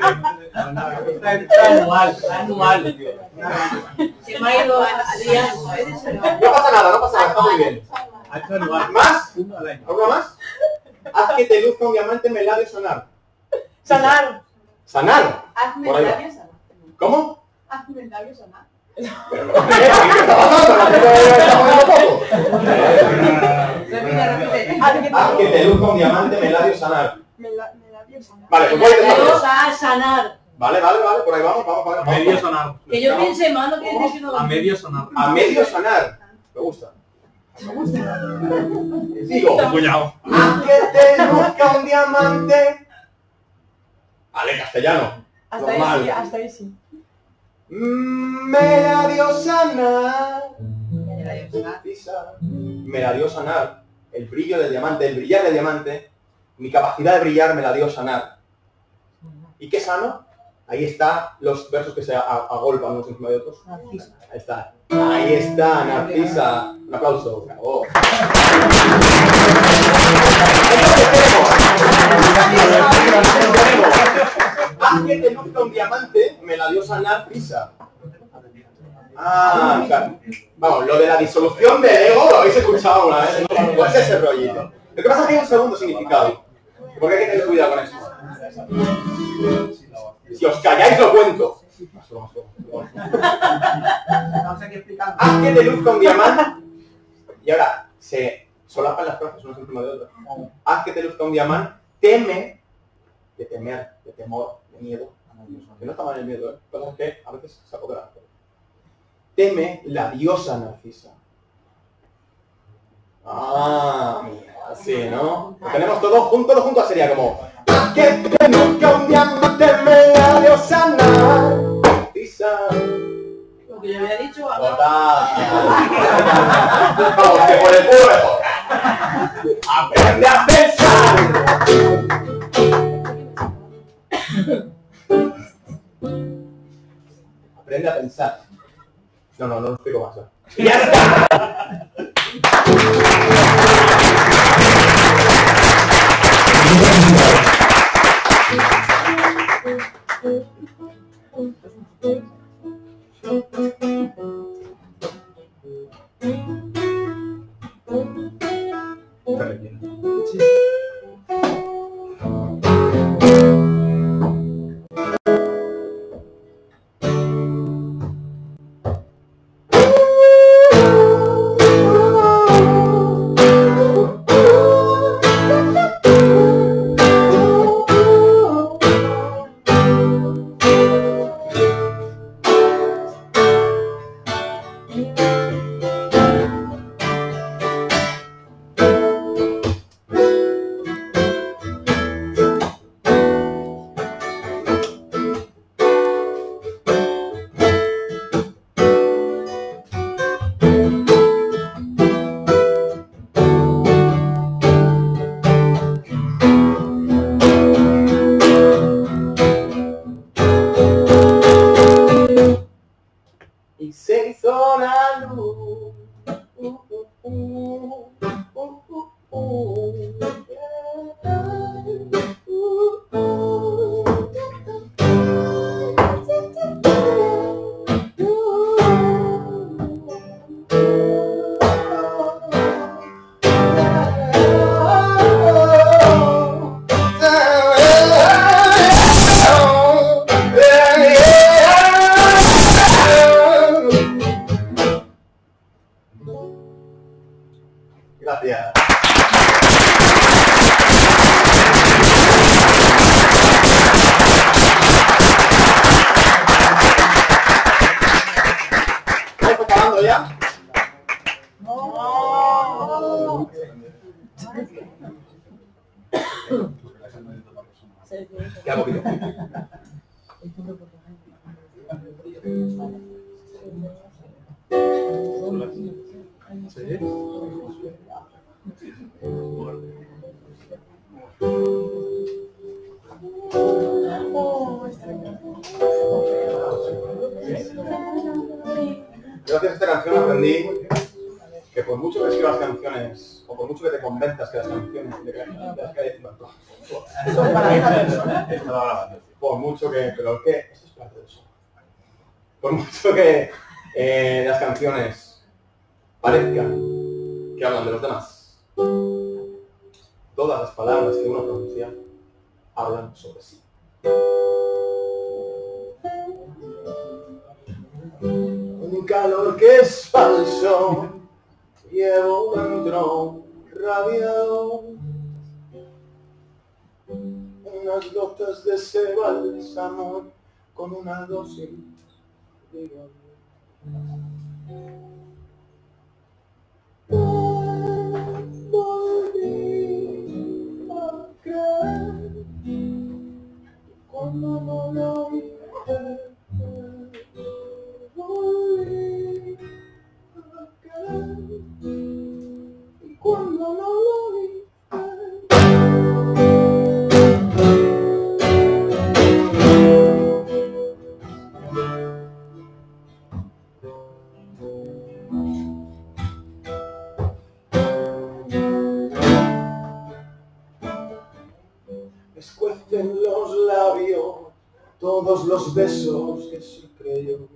Está anual, está anual, tío. Se me ha ido Adrián. ¿Puedes ser? No pasa nada, no pasa nada, está muy bien. Ha hecho anual. ¿Más? Uno al año. ¿Algo más? Haz que te luzca un diamante, me la dio sanar. Sanar. ¿Sanar? Hazme Por ahí va. labios sanar. ¿Cómo? Hazme labios sanar. Pero no, ¿qué? ¿Qué está pasando? ¿No te está poniendo poco? Repite, repite. Haz que te luzca un diamante, me la dio sanar. Me la- me labios sanar. Vale, pues voy a Labios empezar. a sanar. Vale, vale, vale, por ahí vamos, vamos, vamos. A vamos. medio sonar. Que yo piense mal, no quiere decir que no. A medio sonar. A medio sanar. Me gusta. Digo, Cuñado. haz que te luzca un diamante. Vale, castellano. Hasta ahí Normal. sí, hasta ahí sí. Mm, Me la dio sanar. Me la dio sanar. El brillo del diamante, el brillar del diamante, mi capacidad de brillar me la dio sanar. ¿Y qué sano? Ahí está los versos que se a- agolpan unos encima de otros. Ahí está. Ahí está, Narcisa. Un aplauso. Bravo. Haz que te luzca un diamante, me la dio sanar Narcisa. Ah, claro. Vamos, lo de la disolución del ego lo habéis escuchado una vez, ¿no? ¿Cuál es ese rollito? Lo que pasa es que hay un segundo significado. Porque hay que tener cuidado con eso. Si os calláis lo cuento. Haz que te luzca un diamante. Y ahora, se solapan las frases unas encima de otras. Haz que te luzca un diamante, teme, de temer, de temor, de miedo. Que no está mal el miedo, ¿eh? Cosas que a veces se apoderan. Teme la diosa Narcisa. Ah, así, ¿no? Lo tenemos todo junto, todo junto, sería como haz que te luzca un diamante, me la diosa Narcisa. Lo que yo había dicho, a Total. Vamos, que por el culo mejor. Aprende a pensar. Aprende a pensar. No, no, no lo explico más. ¿No? ¡Ya está! Y se hizo la luz. Uh, uh, uh, uh, uh, uh, Gracias. ¿Estamos acabando ya? No. ¿Qué hago, tío? ¿Sí? Gracias a esta canción aprendí que por mucho que escribas canciones, o por mucho que te convenzas que las canciones de las que hay por mucho que, pero que, esto es parte de eso. Por mucho que eh, las canciones parezcan que hablan de los demás, todas las palabras que uno pronuncia hablan sobre sí. Un calor que es falso, llevo dentro radiado unas gotas de ese bálsamo con una dosis de volví a creer cuando no lo hice. Volví a creer y cuando no lo hice. Escuecen los labios todos los besos que se creyó.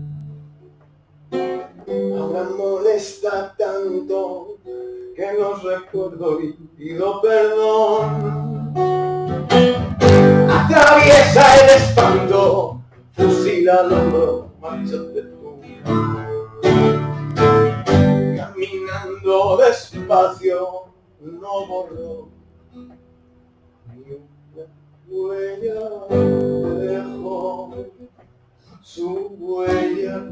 Ahora molesta tanto que no recuerdo y pido perdón. Atraviesa el espanto, fusila al hombro, márchate tú. Caminando despacio, no borro ni una huella, dejó su huella.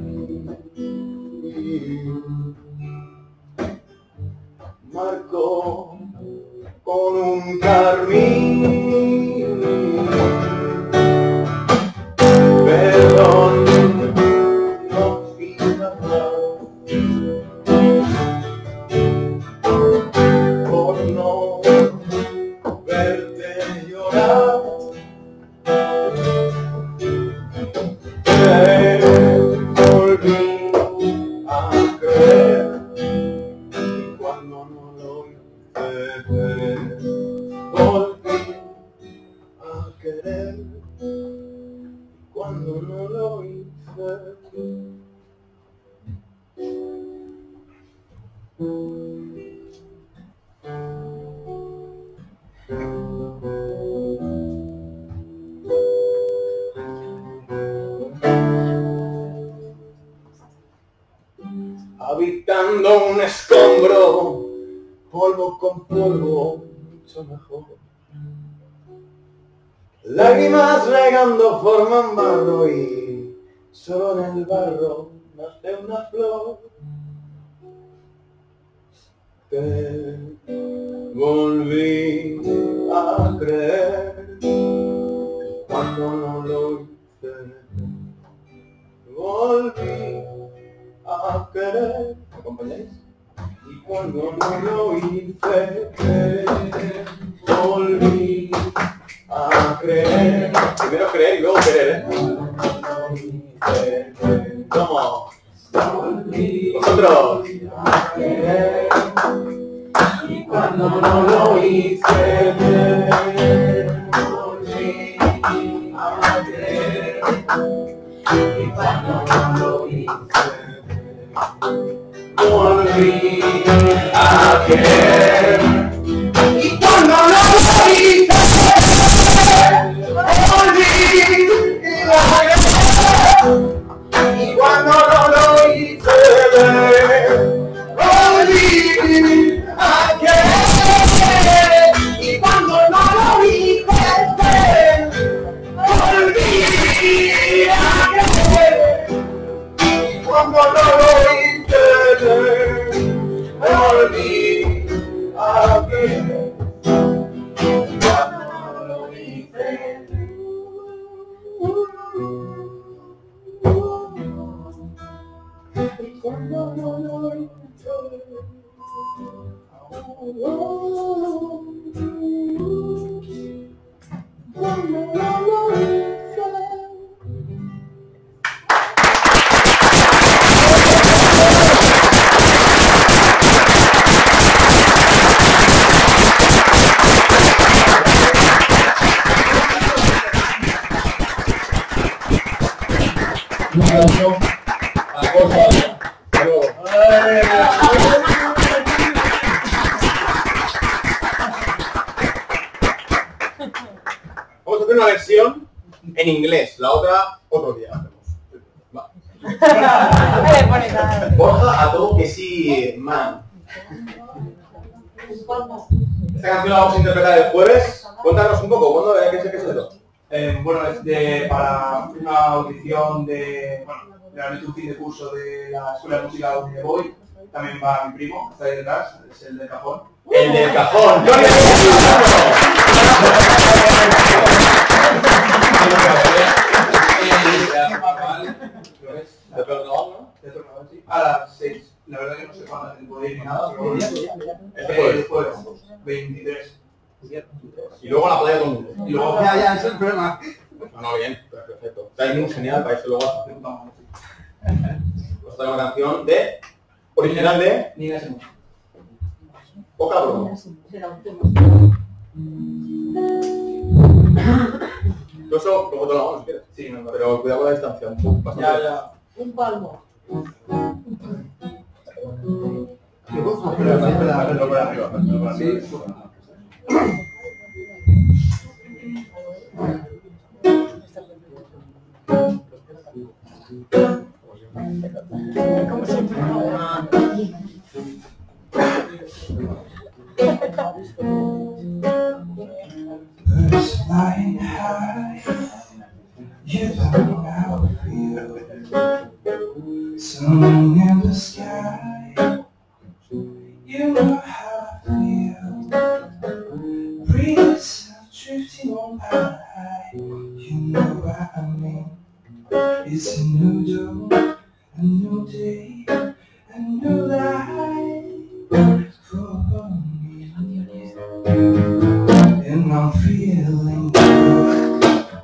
Marcó con un carmín. Perdón, no Habitando un escombro, polvo con polvo, mucho mejor. Lágrimas regando forman barro y solo en el barro nace una flor. Te volví a creer cuando no lo hice. Volví a querer. ¿Me acompañáis? Y cuando no lo hice, volví a creer. Primero creer y luego querer, ¿eh? ¿Cómo? Vosotros. Y cuando no lo hice, volví a creer. Y cuando no lo hice, volví a querer. Y cuando no lo hice, y cuando no lo hice, volví a querer. Y cuando no lo hice, volví a querer. Y cuando no lo hice, volví a querer. Cuando no lo hice, cuando no lo hice, cuando no lo hice. Vamos a hacer una versión en inglés, la otra otro día hacemos. Va. Borja, a todo que sí, man. Esta canción la vamos a interpretar el jueves. Cuéntanos un poco, ¿cuándo, qué es, qué es esto? Eh, bueno, es de, para una audición de, bueno, realmente un fin de curso de la Escuela de Música donde voy. También va mi primo, está ahí detrás, es el del cajón. El del cajón. ¡Yo a las seis. La verdad que no sé cuándo te puedo ir ni nada. Pero el jueves, veintitrés. Y luego la playa todo el mundo. Y luego Ya, ya, ese es el problema. No, no, bien, perfecto. Timing genial para eso luego hacemos. Os traigo una canción de original de Ni la semana. Poca Broma. Será un tema. Yo eso luego te lo hago si quieres. Sí, no, no. Pero cuidado con la distancia, un poco. bastante. Ya, ya. Un palmo. Espera, espera, espera, hazlo por arriba, hazlo por arriba. ¿Cómo se llama? Birds flying high, you don't know how I feel. Sun in the sky, you know how I feel. Breeze drifting on by, you know what I mean. It's a new dawn, a new day, a new life for me. And I'm feeling good.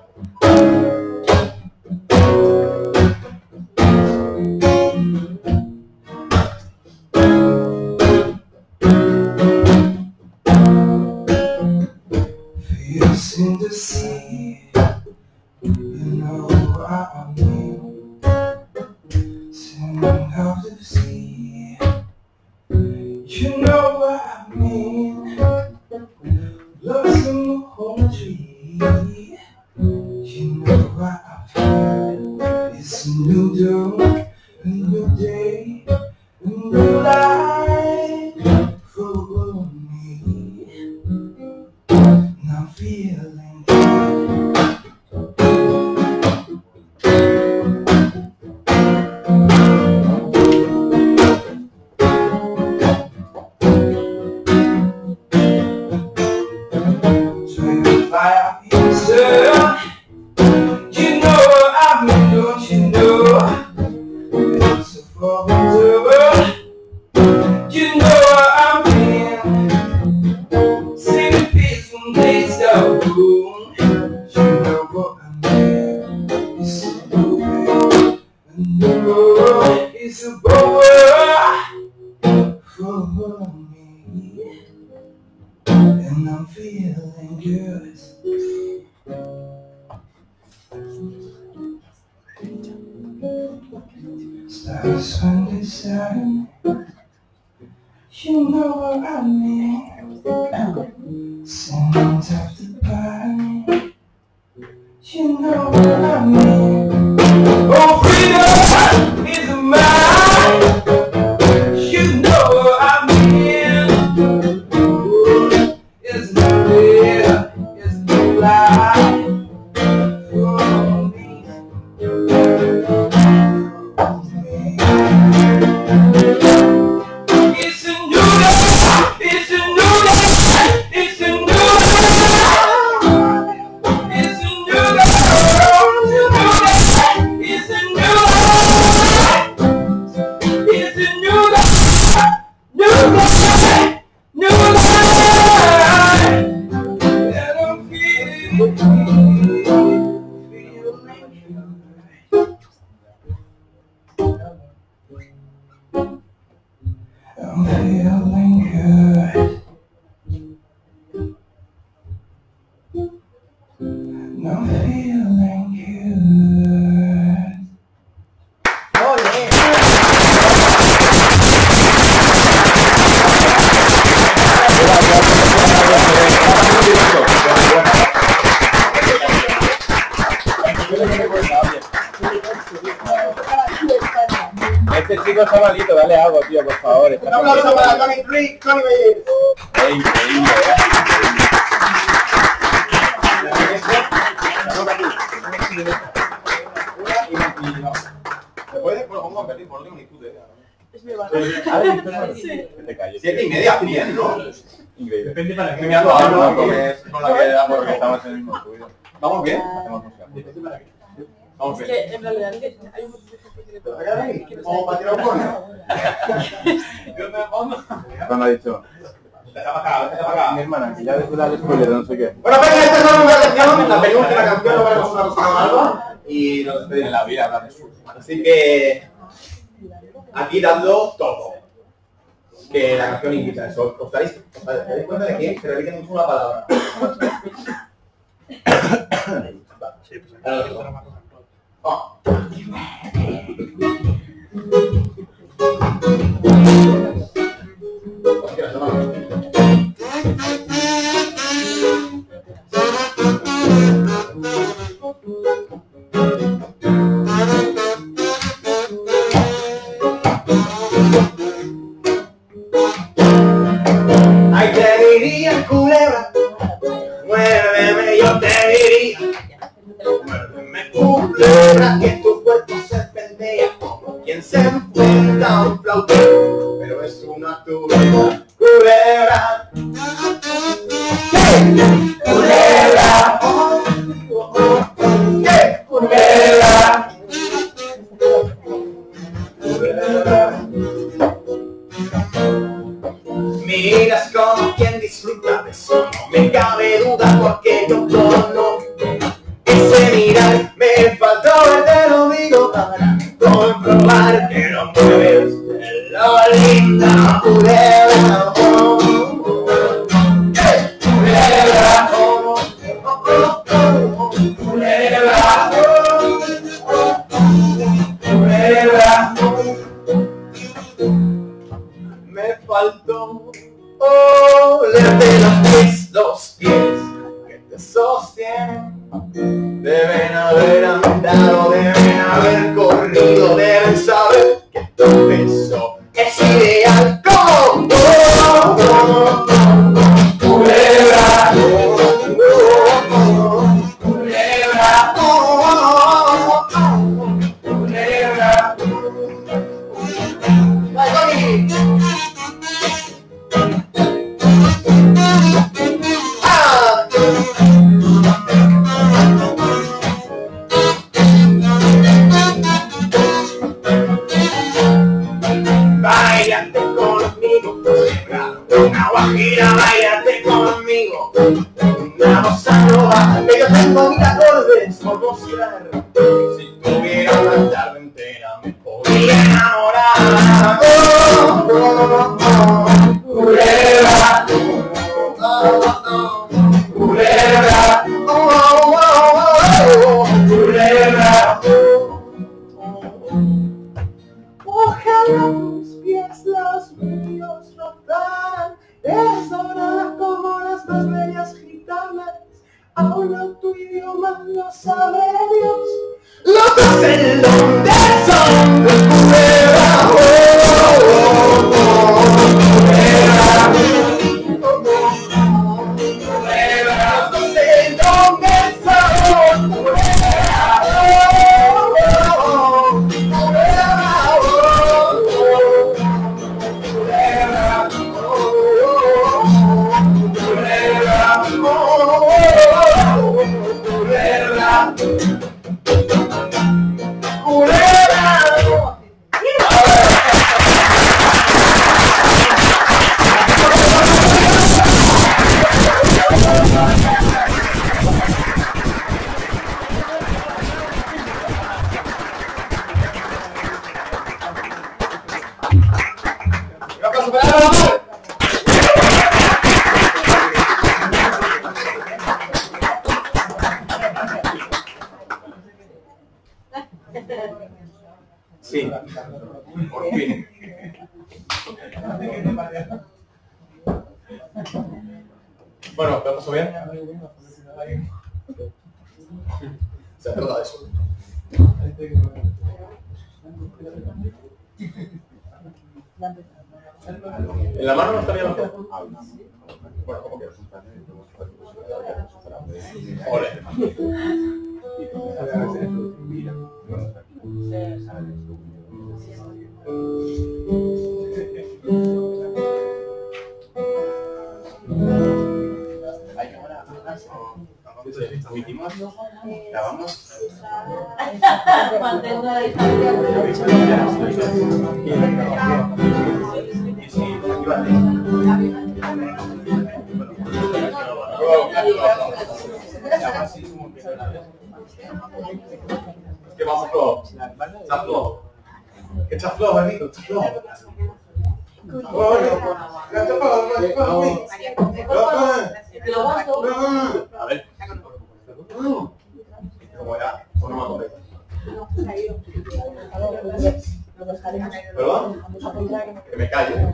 Feels in the sea, you know what I mean. Sing of the sea, You know what I mean. Blossom on the tree. You know what I feel. It's a new dawn, a new day, a new life for me. And I'm feeling good. Twenty-five years old. You know what I mean, don't you know? It's a forever. You know what I mean. See the peace when they start boom. You know what I mean. It's a new way, a new world. It's a world for me, and I'm feeling good. Stars when they shine. You know what I mean. Sins after pine. You know what I mean. Oh, freedom is mine. You know what I mean. It's not there. It's no lie. For me. It's a new day. It's a new day. It's a new day. It's a new day. It's a new day. It's a new day. New day. New life. And I'm feeling, feeling good. I'm feeling good. And I'm feeling good. Este chico está malito, dale algo, tío, por favor. Está Un aplauso para Tony Creek, Tony Bell. Es increíble, ¿Se puede? Bueno, vamos a repetir, por no tengo ni puta idea. Es mi barra. ¿eh? Que te calles. Siete y media, bien, ¿no? Increíble. Depende para Estoy qué. mirando a Álvaro, que es con la que damos Porque estamos en el mismo estudio. ¿Vamos bien? Hacemos música. Depende para qué. Vamos Es bien. que en realidad es que hay un montón de gente que le ¿Pero allá ahí? ¿Como para tirar un corner? Cuando ha dicho, Vete para acá, vete para acá. mi hermana, que ya después del spoiler, no sé qué. Bueno, venga, esta es la primera canción, la penúltima canción, no veremos una cosa malva y nos despedimos. En la vida hablar de su. Así que aquí dando todo. Que la canción invita eso. ¿Os dais, os dais cuenta de que se repite mucho una palabra? Oh. Hostia, eso no. Ay, te diría, culebra, muéveme, yo te diría, muéveme, culebra, que tu cuerpo se pendea como quien se enfrenta a un flautero, pero es una tubería, culebra. ¿Qué? Culebra. ¿Qué? Culebra. Culebra. Miras como quien disfruta de eso, no me cabe duda porque yo conozco ese mirar. Me faltó verte, lo digo para comprobar que no mueves de lo linda, culebra. Oh, oh, oh. ¡Eh! Culebra. Oh, oh, oh, oh. Culebra. Oh, oh, oh. Culebra. Me faltó asfalto, olerte los pies, los pies que te sostienen. Deben haber andado, deben haber corrido, deben saber que tu peso es ideal. ¡Como! Oh, oh, oh, culebra, culebra, oh, culebra. Báilate conmigo, una guajira, báilate conmigo, una bossa nova, que yo tengo mil acordes por mostrar. Si tuviera una tarde entera me podría enamorar. Oh, oh, oh, culebra, oh, oh, culebra, oh, oh, oh, oh, culebra. Ojalá mis pies los míos rozaran, desonadas como las más bellas gitanas. Ahora tu idioma lo sabe Dios. Los dos en donde son de culebra, oh, oh, oh, culebra, culebra, los dos en donde son culebra, oh, oh, oh, culebra. Sí, por fin. Bueno, ¿te pasó bien? Se trata de eso. ¿En la mano no estaría mejor? Bueno, como quieras. Ole. ¿Grabamos? Mantengo la distancia. ¿Qué vamos con? Chaflo. ¿Qué chaflo, Benito? Chaflo. A ver. ¿Cómo era? ¿O no me acuerdo? ¿Perdón? Que me calle.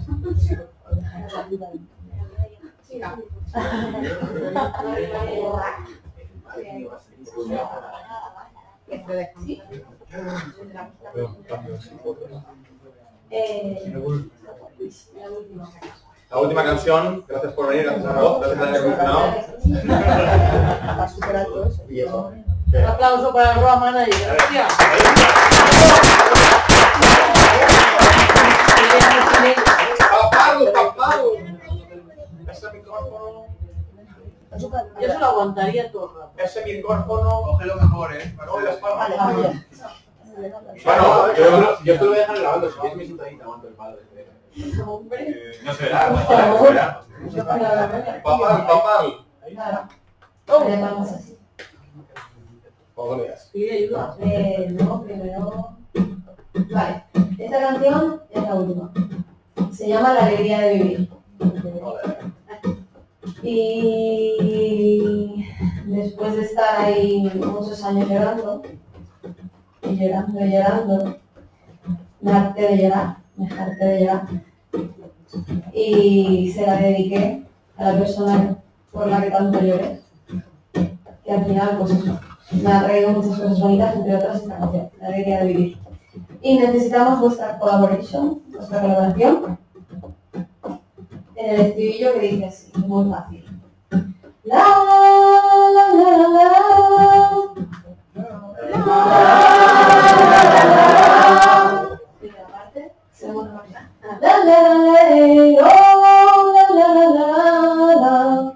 La última canción, gracias por venir, gracias a vos, gracias por haber funcionado. Y eso. Un aplauso para el Roa Manager. Gracias. ¡Papado, papado! Ese micrófono... Yo se lo aguantaría todo el rato. Ese micrófono... Cógelo mejor, ¿eh? No, las palmas. Vale, Bueno, yo, yo te lo voy a dejar grabando, si quieres mi sentadita, aguanto el palo. hombre. No se verá, no se verá. Papal, papal. Le vamos así. ¿Cómo le das? Pide ayuda. Eh, no, primero... Vale, esta canción es la última. Se llama La alegría de vivir. Y después de estar ahí muchos años llorando, y llorando y llorando, me harté de llorar, me harté de llorar. y se la dediqué a la persona por la que tanto lloré, que al final, pues eso, me ha traído muchas cosas bonitas, entre otras esta canción, La Alegría de Vivir. Y necesitamos vuestra colaboración, vuestra colaboración, en el estribillo que dice así, muy fácil. La, la, la, la, la, la. Primera parte, segunda parte. La, la, la, la, oh, la, la, la, la, la.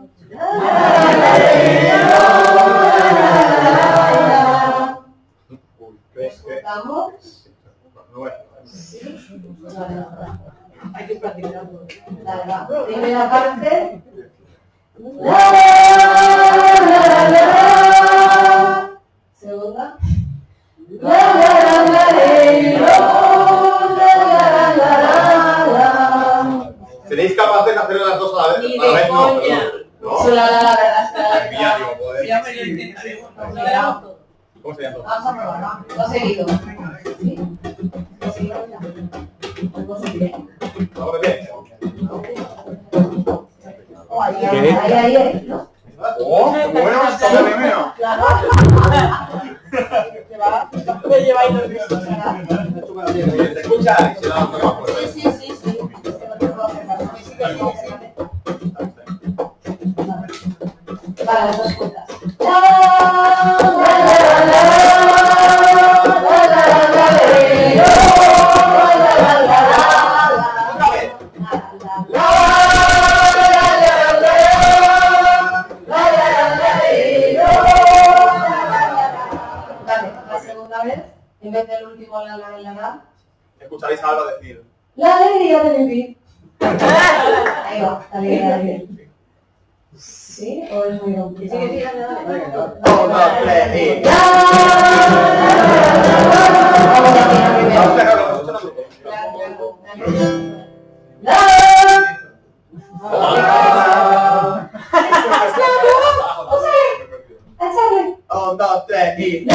¿Escuchamos? Sí. Vale, no, no. Hay que practicarlo. Dale, va. Primera parte. La, la, la, la. Segunda. La, la, la, la, la, la, la. ¿Seréis capaces de hacer las dos a la vez? Ni A la vez de no, coña. ¿no? Solo la, la, la verdad es que la Ay, mía, digo, joder. Ya me lo intentaremos. No, no, no. ¿Cómo se llama? Vamos a probar, ¿no? Lo seguido. Sí. Lo seguido ya. Lo seguido. Vamos a ver. Oh, ahí, ahí, ahí, ahí, ¿no? ¡Oh, qué bueno! ¡Está de mío! Claro. Me lleváis los besos. ¿Se escucha? Se da un poco más fuerte. Sí, sí, sí, sí. Vale, las dos cuentas. Vale, la segunda vez, en vez del último la la la la. Escucharéis a Alba decir. La alegría de vivir. Ahí va, la alegría de vivir. ¿Sí? ¿O es muy complicado? Sí, sí, dale, dale. Un, dos, tres, y... Vamos a tirar primero. La Un, dos, tres, y...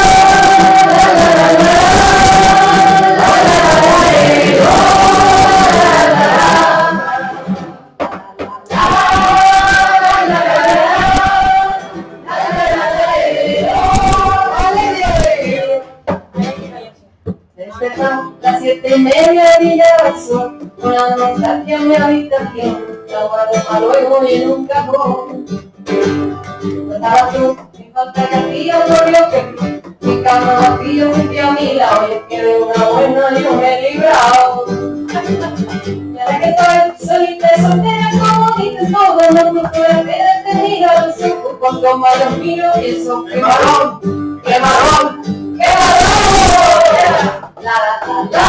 Las siete y media brillaba el sol, una nostalgia en mi habitación, la guardo para luego y en un cajón. No estabas tú, sin falta que hacía por lo que mi cama vacía frente a mi lado, y es que de una buena yo me he librado. Y ahora que estoy solita y soltera, como dices todo, no procuro quedarte mirar los ojos cuando más los miro, y eso que marrón, que marrón, que marrón. La la la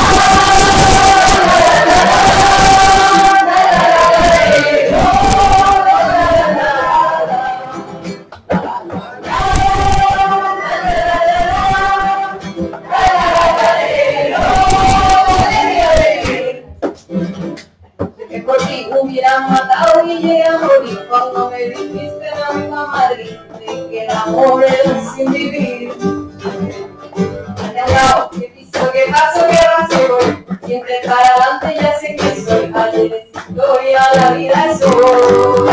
que por ti hubieran matado y llegué a morir cuando me dijiste en la misma Madrid de que el amor era sin vivir. Que piso, que paso, que raso voy, siempre para adelante ya sé que soy, ayer es historia, la vida es hoy.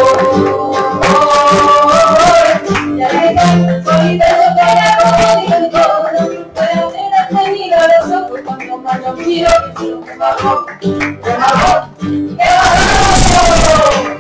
Ya que estoy solita y soltera, como dicen todos, no puede hacer hasta mirar los ojos cuando más los miro, que si no me bajo, me bajo, me bajo.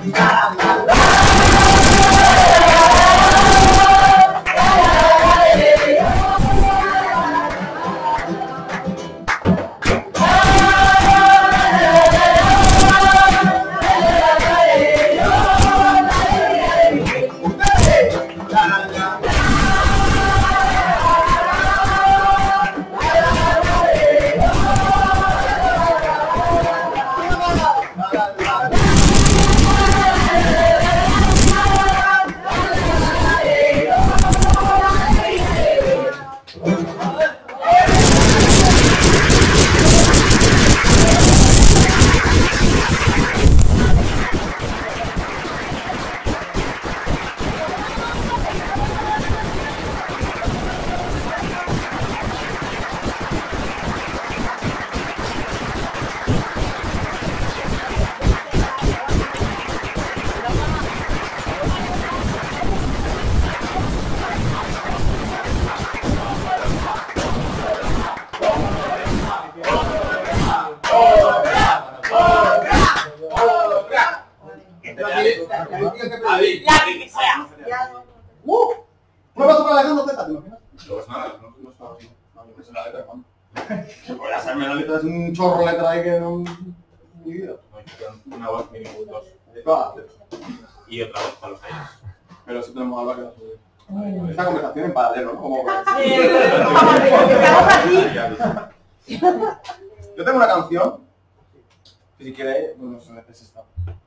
La que sea. ¡Uh! Una cosa para Alejandro Z, ¿te imaginas? No es nada, no, no estaba así. No, yo me sé la letra, hermano. Se puede hacerme la letra, es un chorro de letra ahí que no... Ni vida. Una voz mínimo, dos. Y otra voz para los aires. Pero si tenemos algo que la subir. Esta conversación en paralelo, ¿no? Como... Yo tengo una canción, que si queréis, bueno, es esta.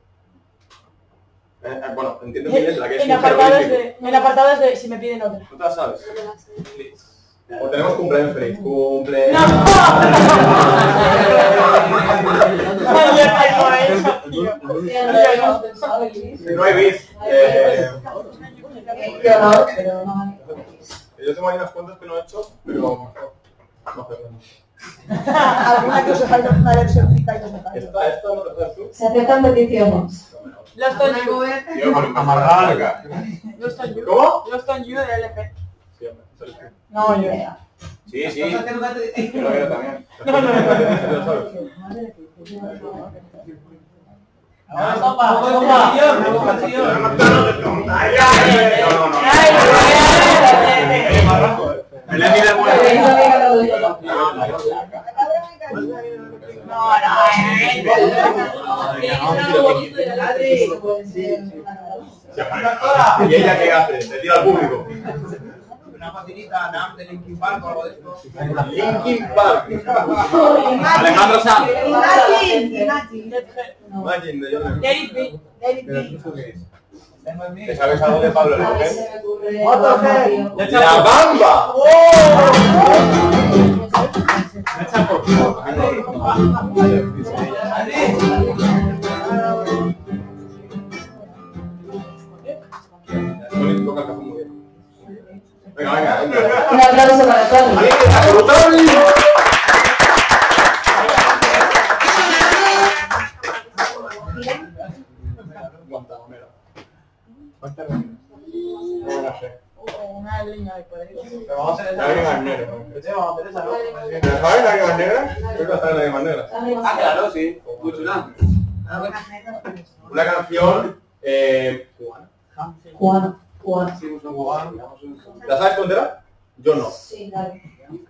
Eh, eh, bueno, entiendo que es la que es En un apartados terrorífico. de, en apartados de si me piden otra. ¿Tú te la sabes? O tenemos cumpleaños feliz. Cumpleaños. No hay bis. Eh, Qué horror, pero no hay. yo tengo ahí unas cuentas que no he hecho, pero no sé. Alguna que os falta una versióncita y os me parece. Esta, esta no te sabes tú. Se aceptan peticiones. Lost on You. Tío, con amargar. Lost on You. ¿Cómo? Lost on You de L P. Sí, hombre, ¿sabes qué? No, yo. Sí, sí. Yo lo quiero también. No, no, no. ¿Lo sabes? Sopa, sopa. Me la mira buena. ¿Y ella qué hace? Se tira al público. Una facilita, Nam de Linkin Park o algo de esto. Linkin Park. Alejandro Sanz. Imagine. Imagine de Jordan. Let it be. Let it Pero be. ¿tú qué es? ¿Te sabes algo de Pablo A mí López? se me ocurre Otro algo rápido. ¡La Bamba! Toca el café muy bien. Venga, venga, venga. Un aplauso para Tony. Guantanamera. Guantanamera. No lo sé. Una leña de por ahí. Pero vamos a hacer lágrimas negras. ¿Pero sabes lágrimas negras? Creo que sabes lágrimas negras. Ah, claro, sí. Muy chula. Una canción eh, cubana. Juan, Juan. ¿La sabes cuál era? Yo no. Sí, dale.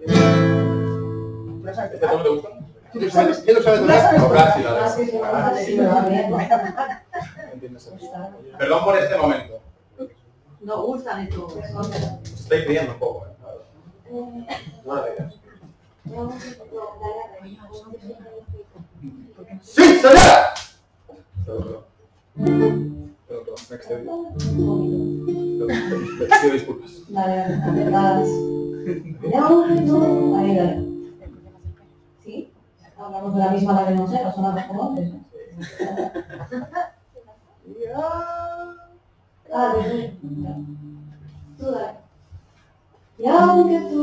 ¿Este no te gusta? ¿Quién lo sabe? ¿Quién lo sabe? O Brasil, la Ah, de- sí, sí, vale, sí, me va bien. Perdón por este momento. Nos gustan esto. Os estoy pidiendo un poco, ¿eh? Buena idea. ¡Sí, señora! Perdón, perdón. Perdón, perdón, me excedí. Te pido disculpas. Dale, apretadas. Ya, bueno, ahí, dale. ¿Sí? Hablamos de la misma la que no sé, o son las como antes, ¿no? Ah, de sí. Tú dale. Y aunque tú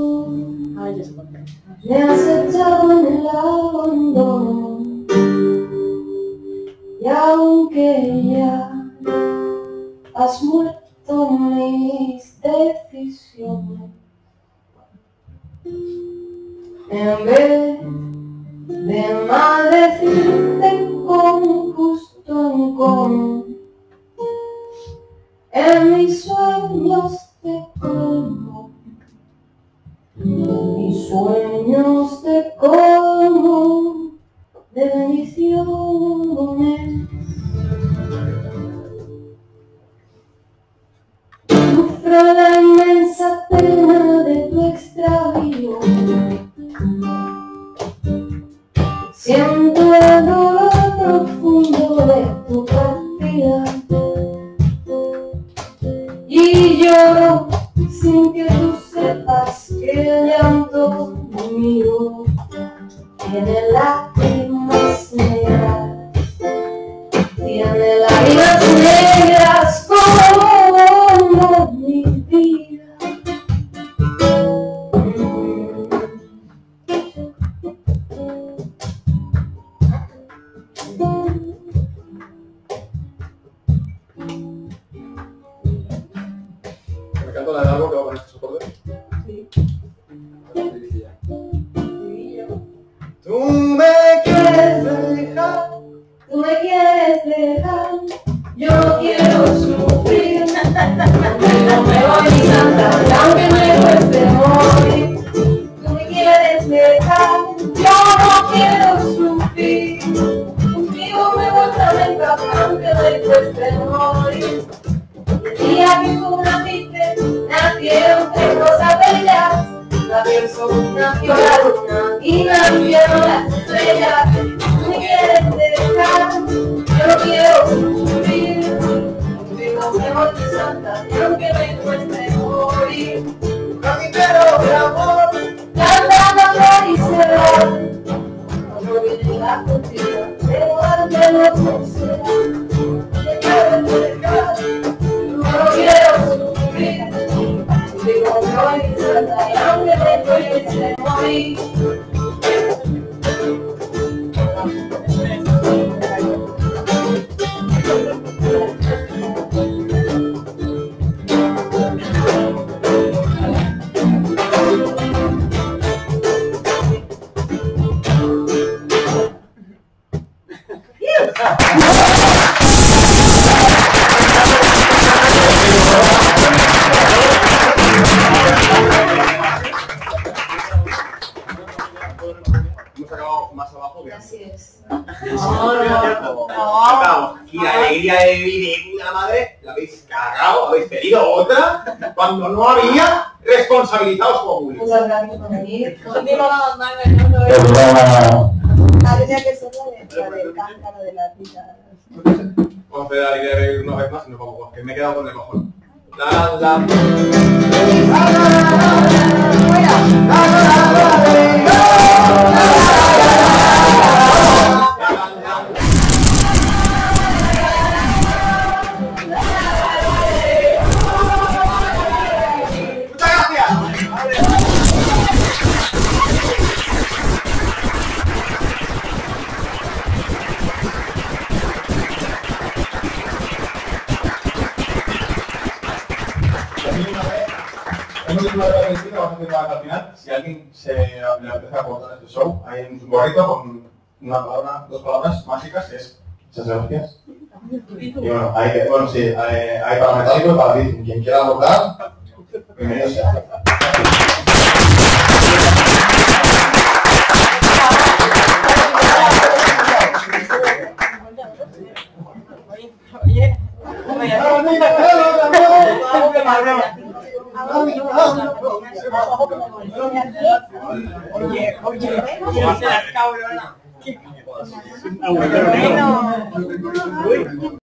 me has echado en el abandono, y aunque ya has muerto mis decisiones, en vez de maldecirte con justo encono, en mis sueños te colmo, mis sueños te colmo de bendiciones. Sufro la inmensa pena de tu extravío, siento el dolor profundo de tu partida y lloro sin que tú sepas que el llanto mío tiene lágrimas negras, tiene lágrimas negras como mi vida. cueste morir. El día que tú naciste, nacieron tres cosas bellas. La persona nació la luna y nacieron las estrellas. Tú me quieres dejar, yo no quiero sufrir. Vivo mejor que Santa, aunque me cueste morir. Carnicero de amor, cantando felicidad. Cuando viene la contigo, te guarde la felicidad. Te quiero dejar, yo no quiero sufrir. Vivo mejor que Santa, y aunque me cueste morir. Hemos acabado más abajo que Así es. No, no, Acabamos aquí la alegría de vivir de puta madre, la habéis cagado, habéis pedido otra, cuando no había responsabilizados como público. Muchas gracias por venir. no digo nada más engañando. Ah, tenía que ser la de la del cántaro de la tita. Vamos a hacer la alegría de vivir una vez más y nos vamos, que me he quedado con el cojón. La, la... Hemos hecho una regla distinta, vamos a hacer una vez al final. Si alguien se le apetece aportar este show, hay un gorrito con una palabra, dos palabras mágicas, que es muchas gracias. Y bueno, hay, bueno, sí, hay, hay para metálico y para Bitcoin. Quien quiera aportar, bienvenido sea. Oye, oye, oye, quiero ser cabrona.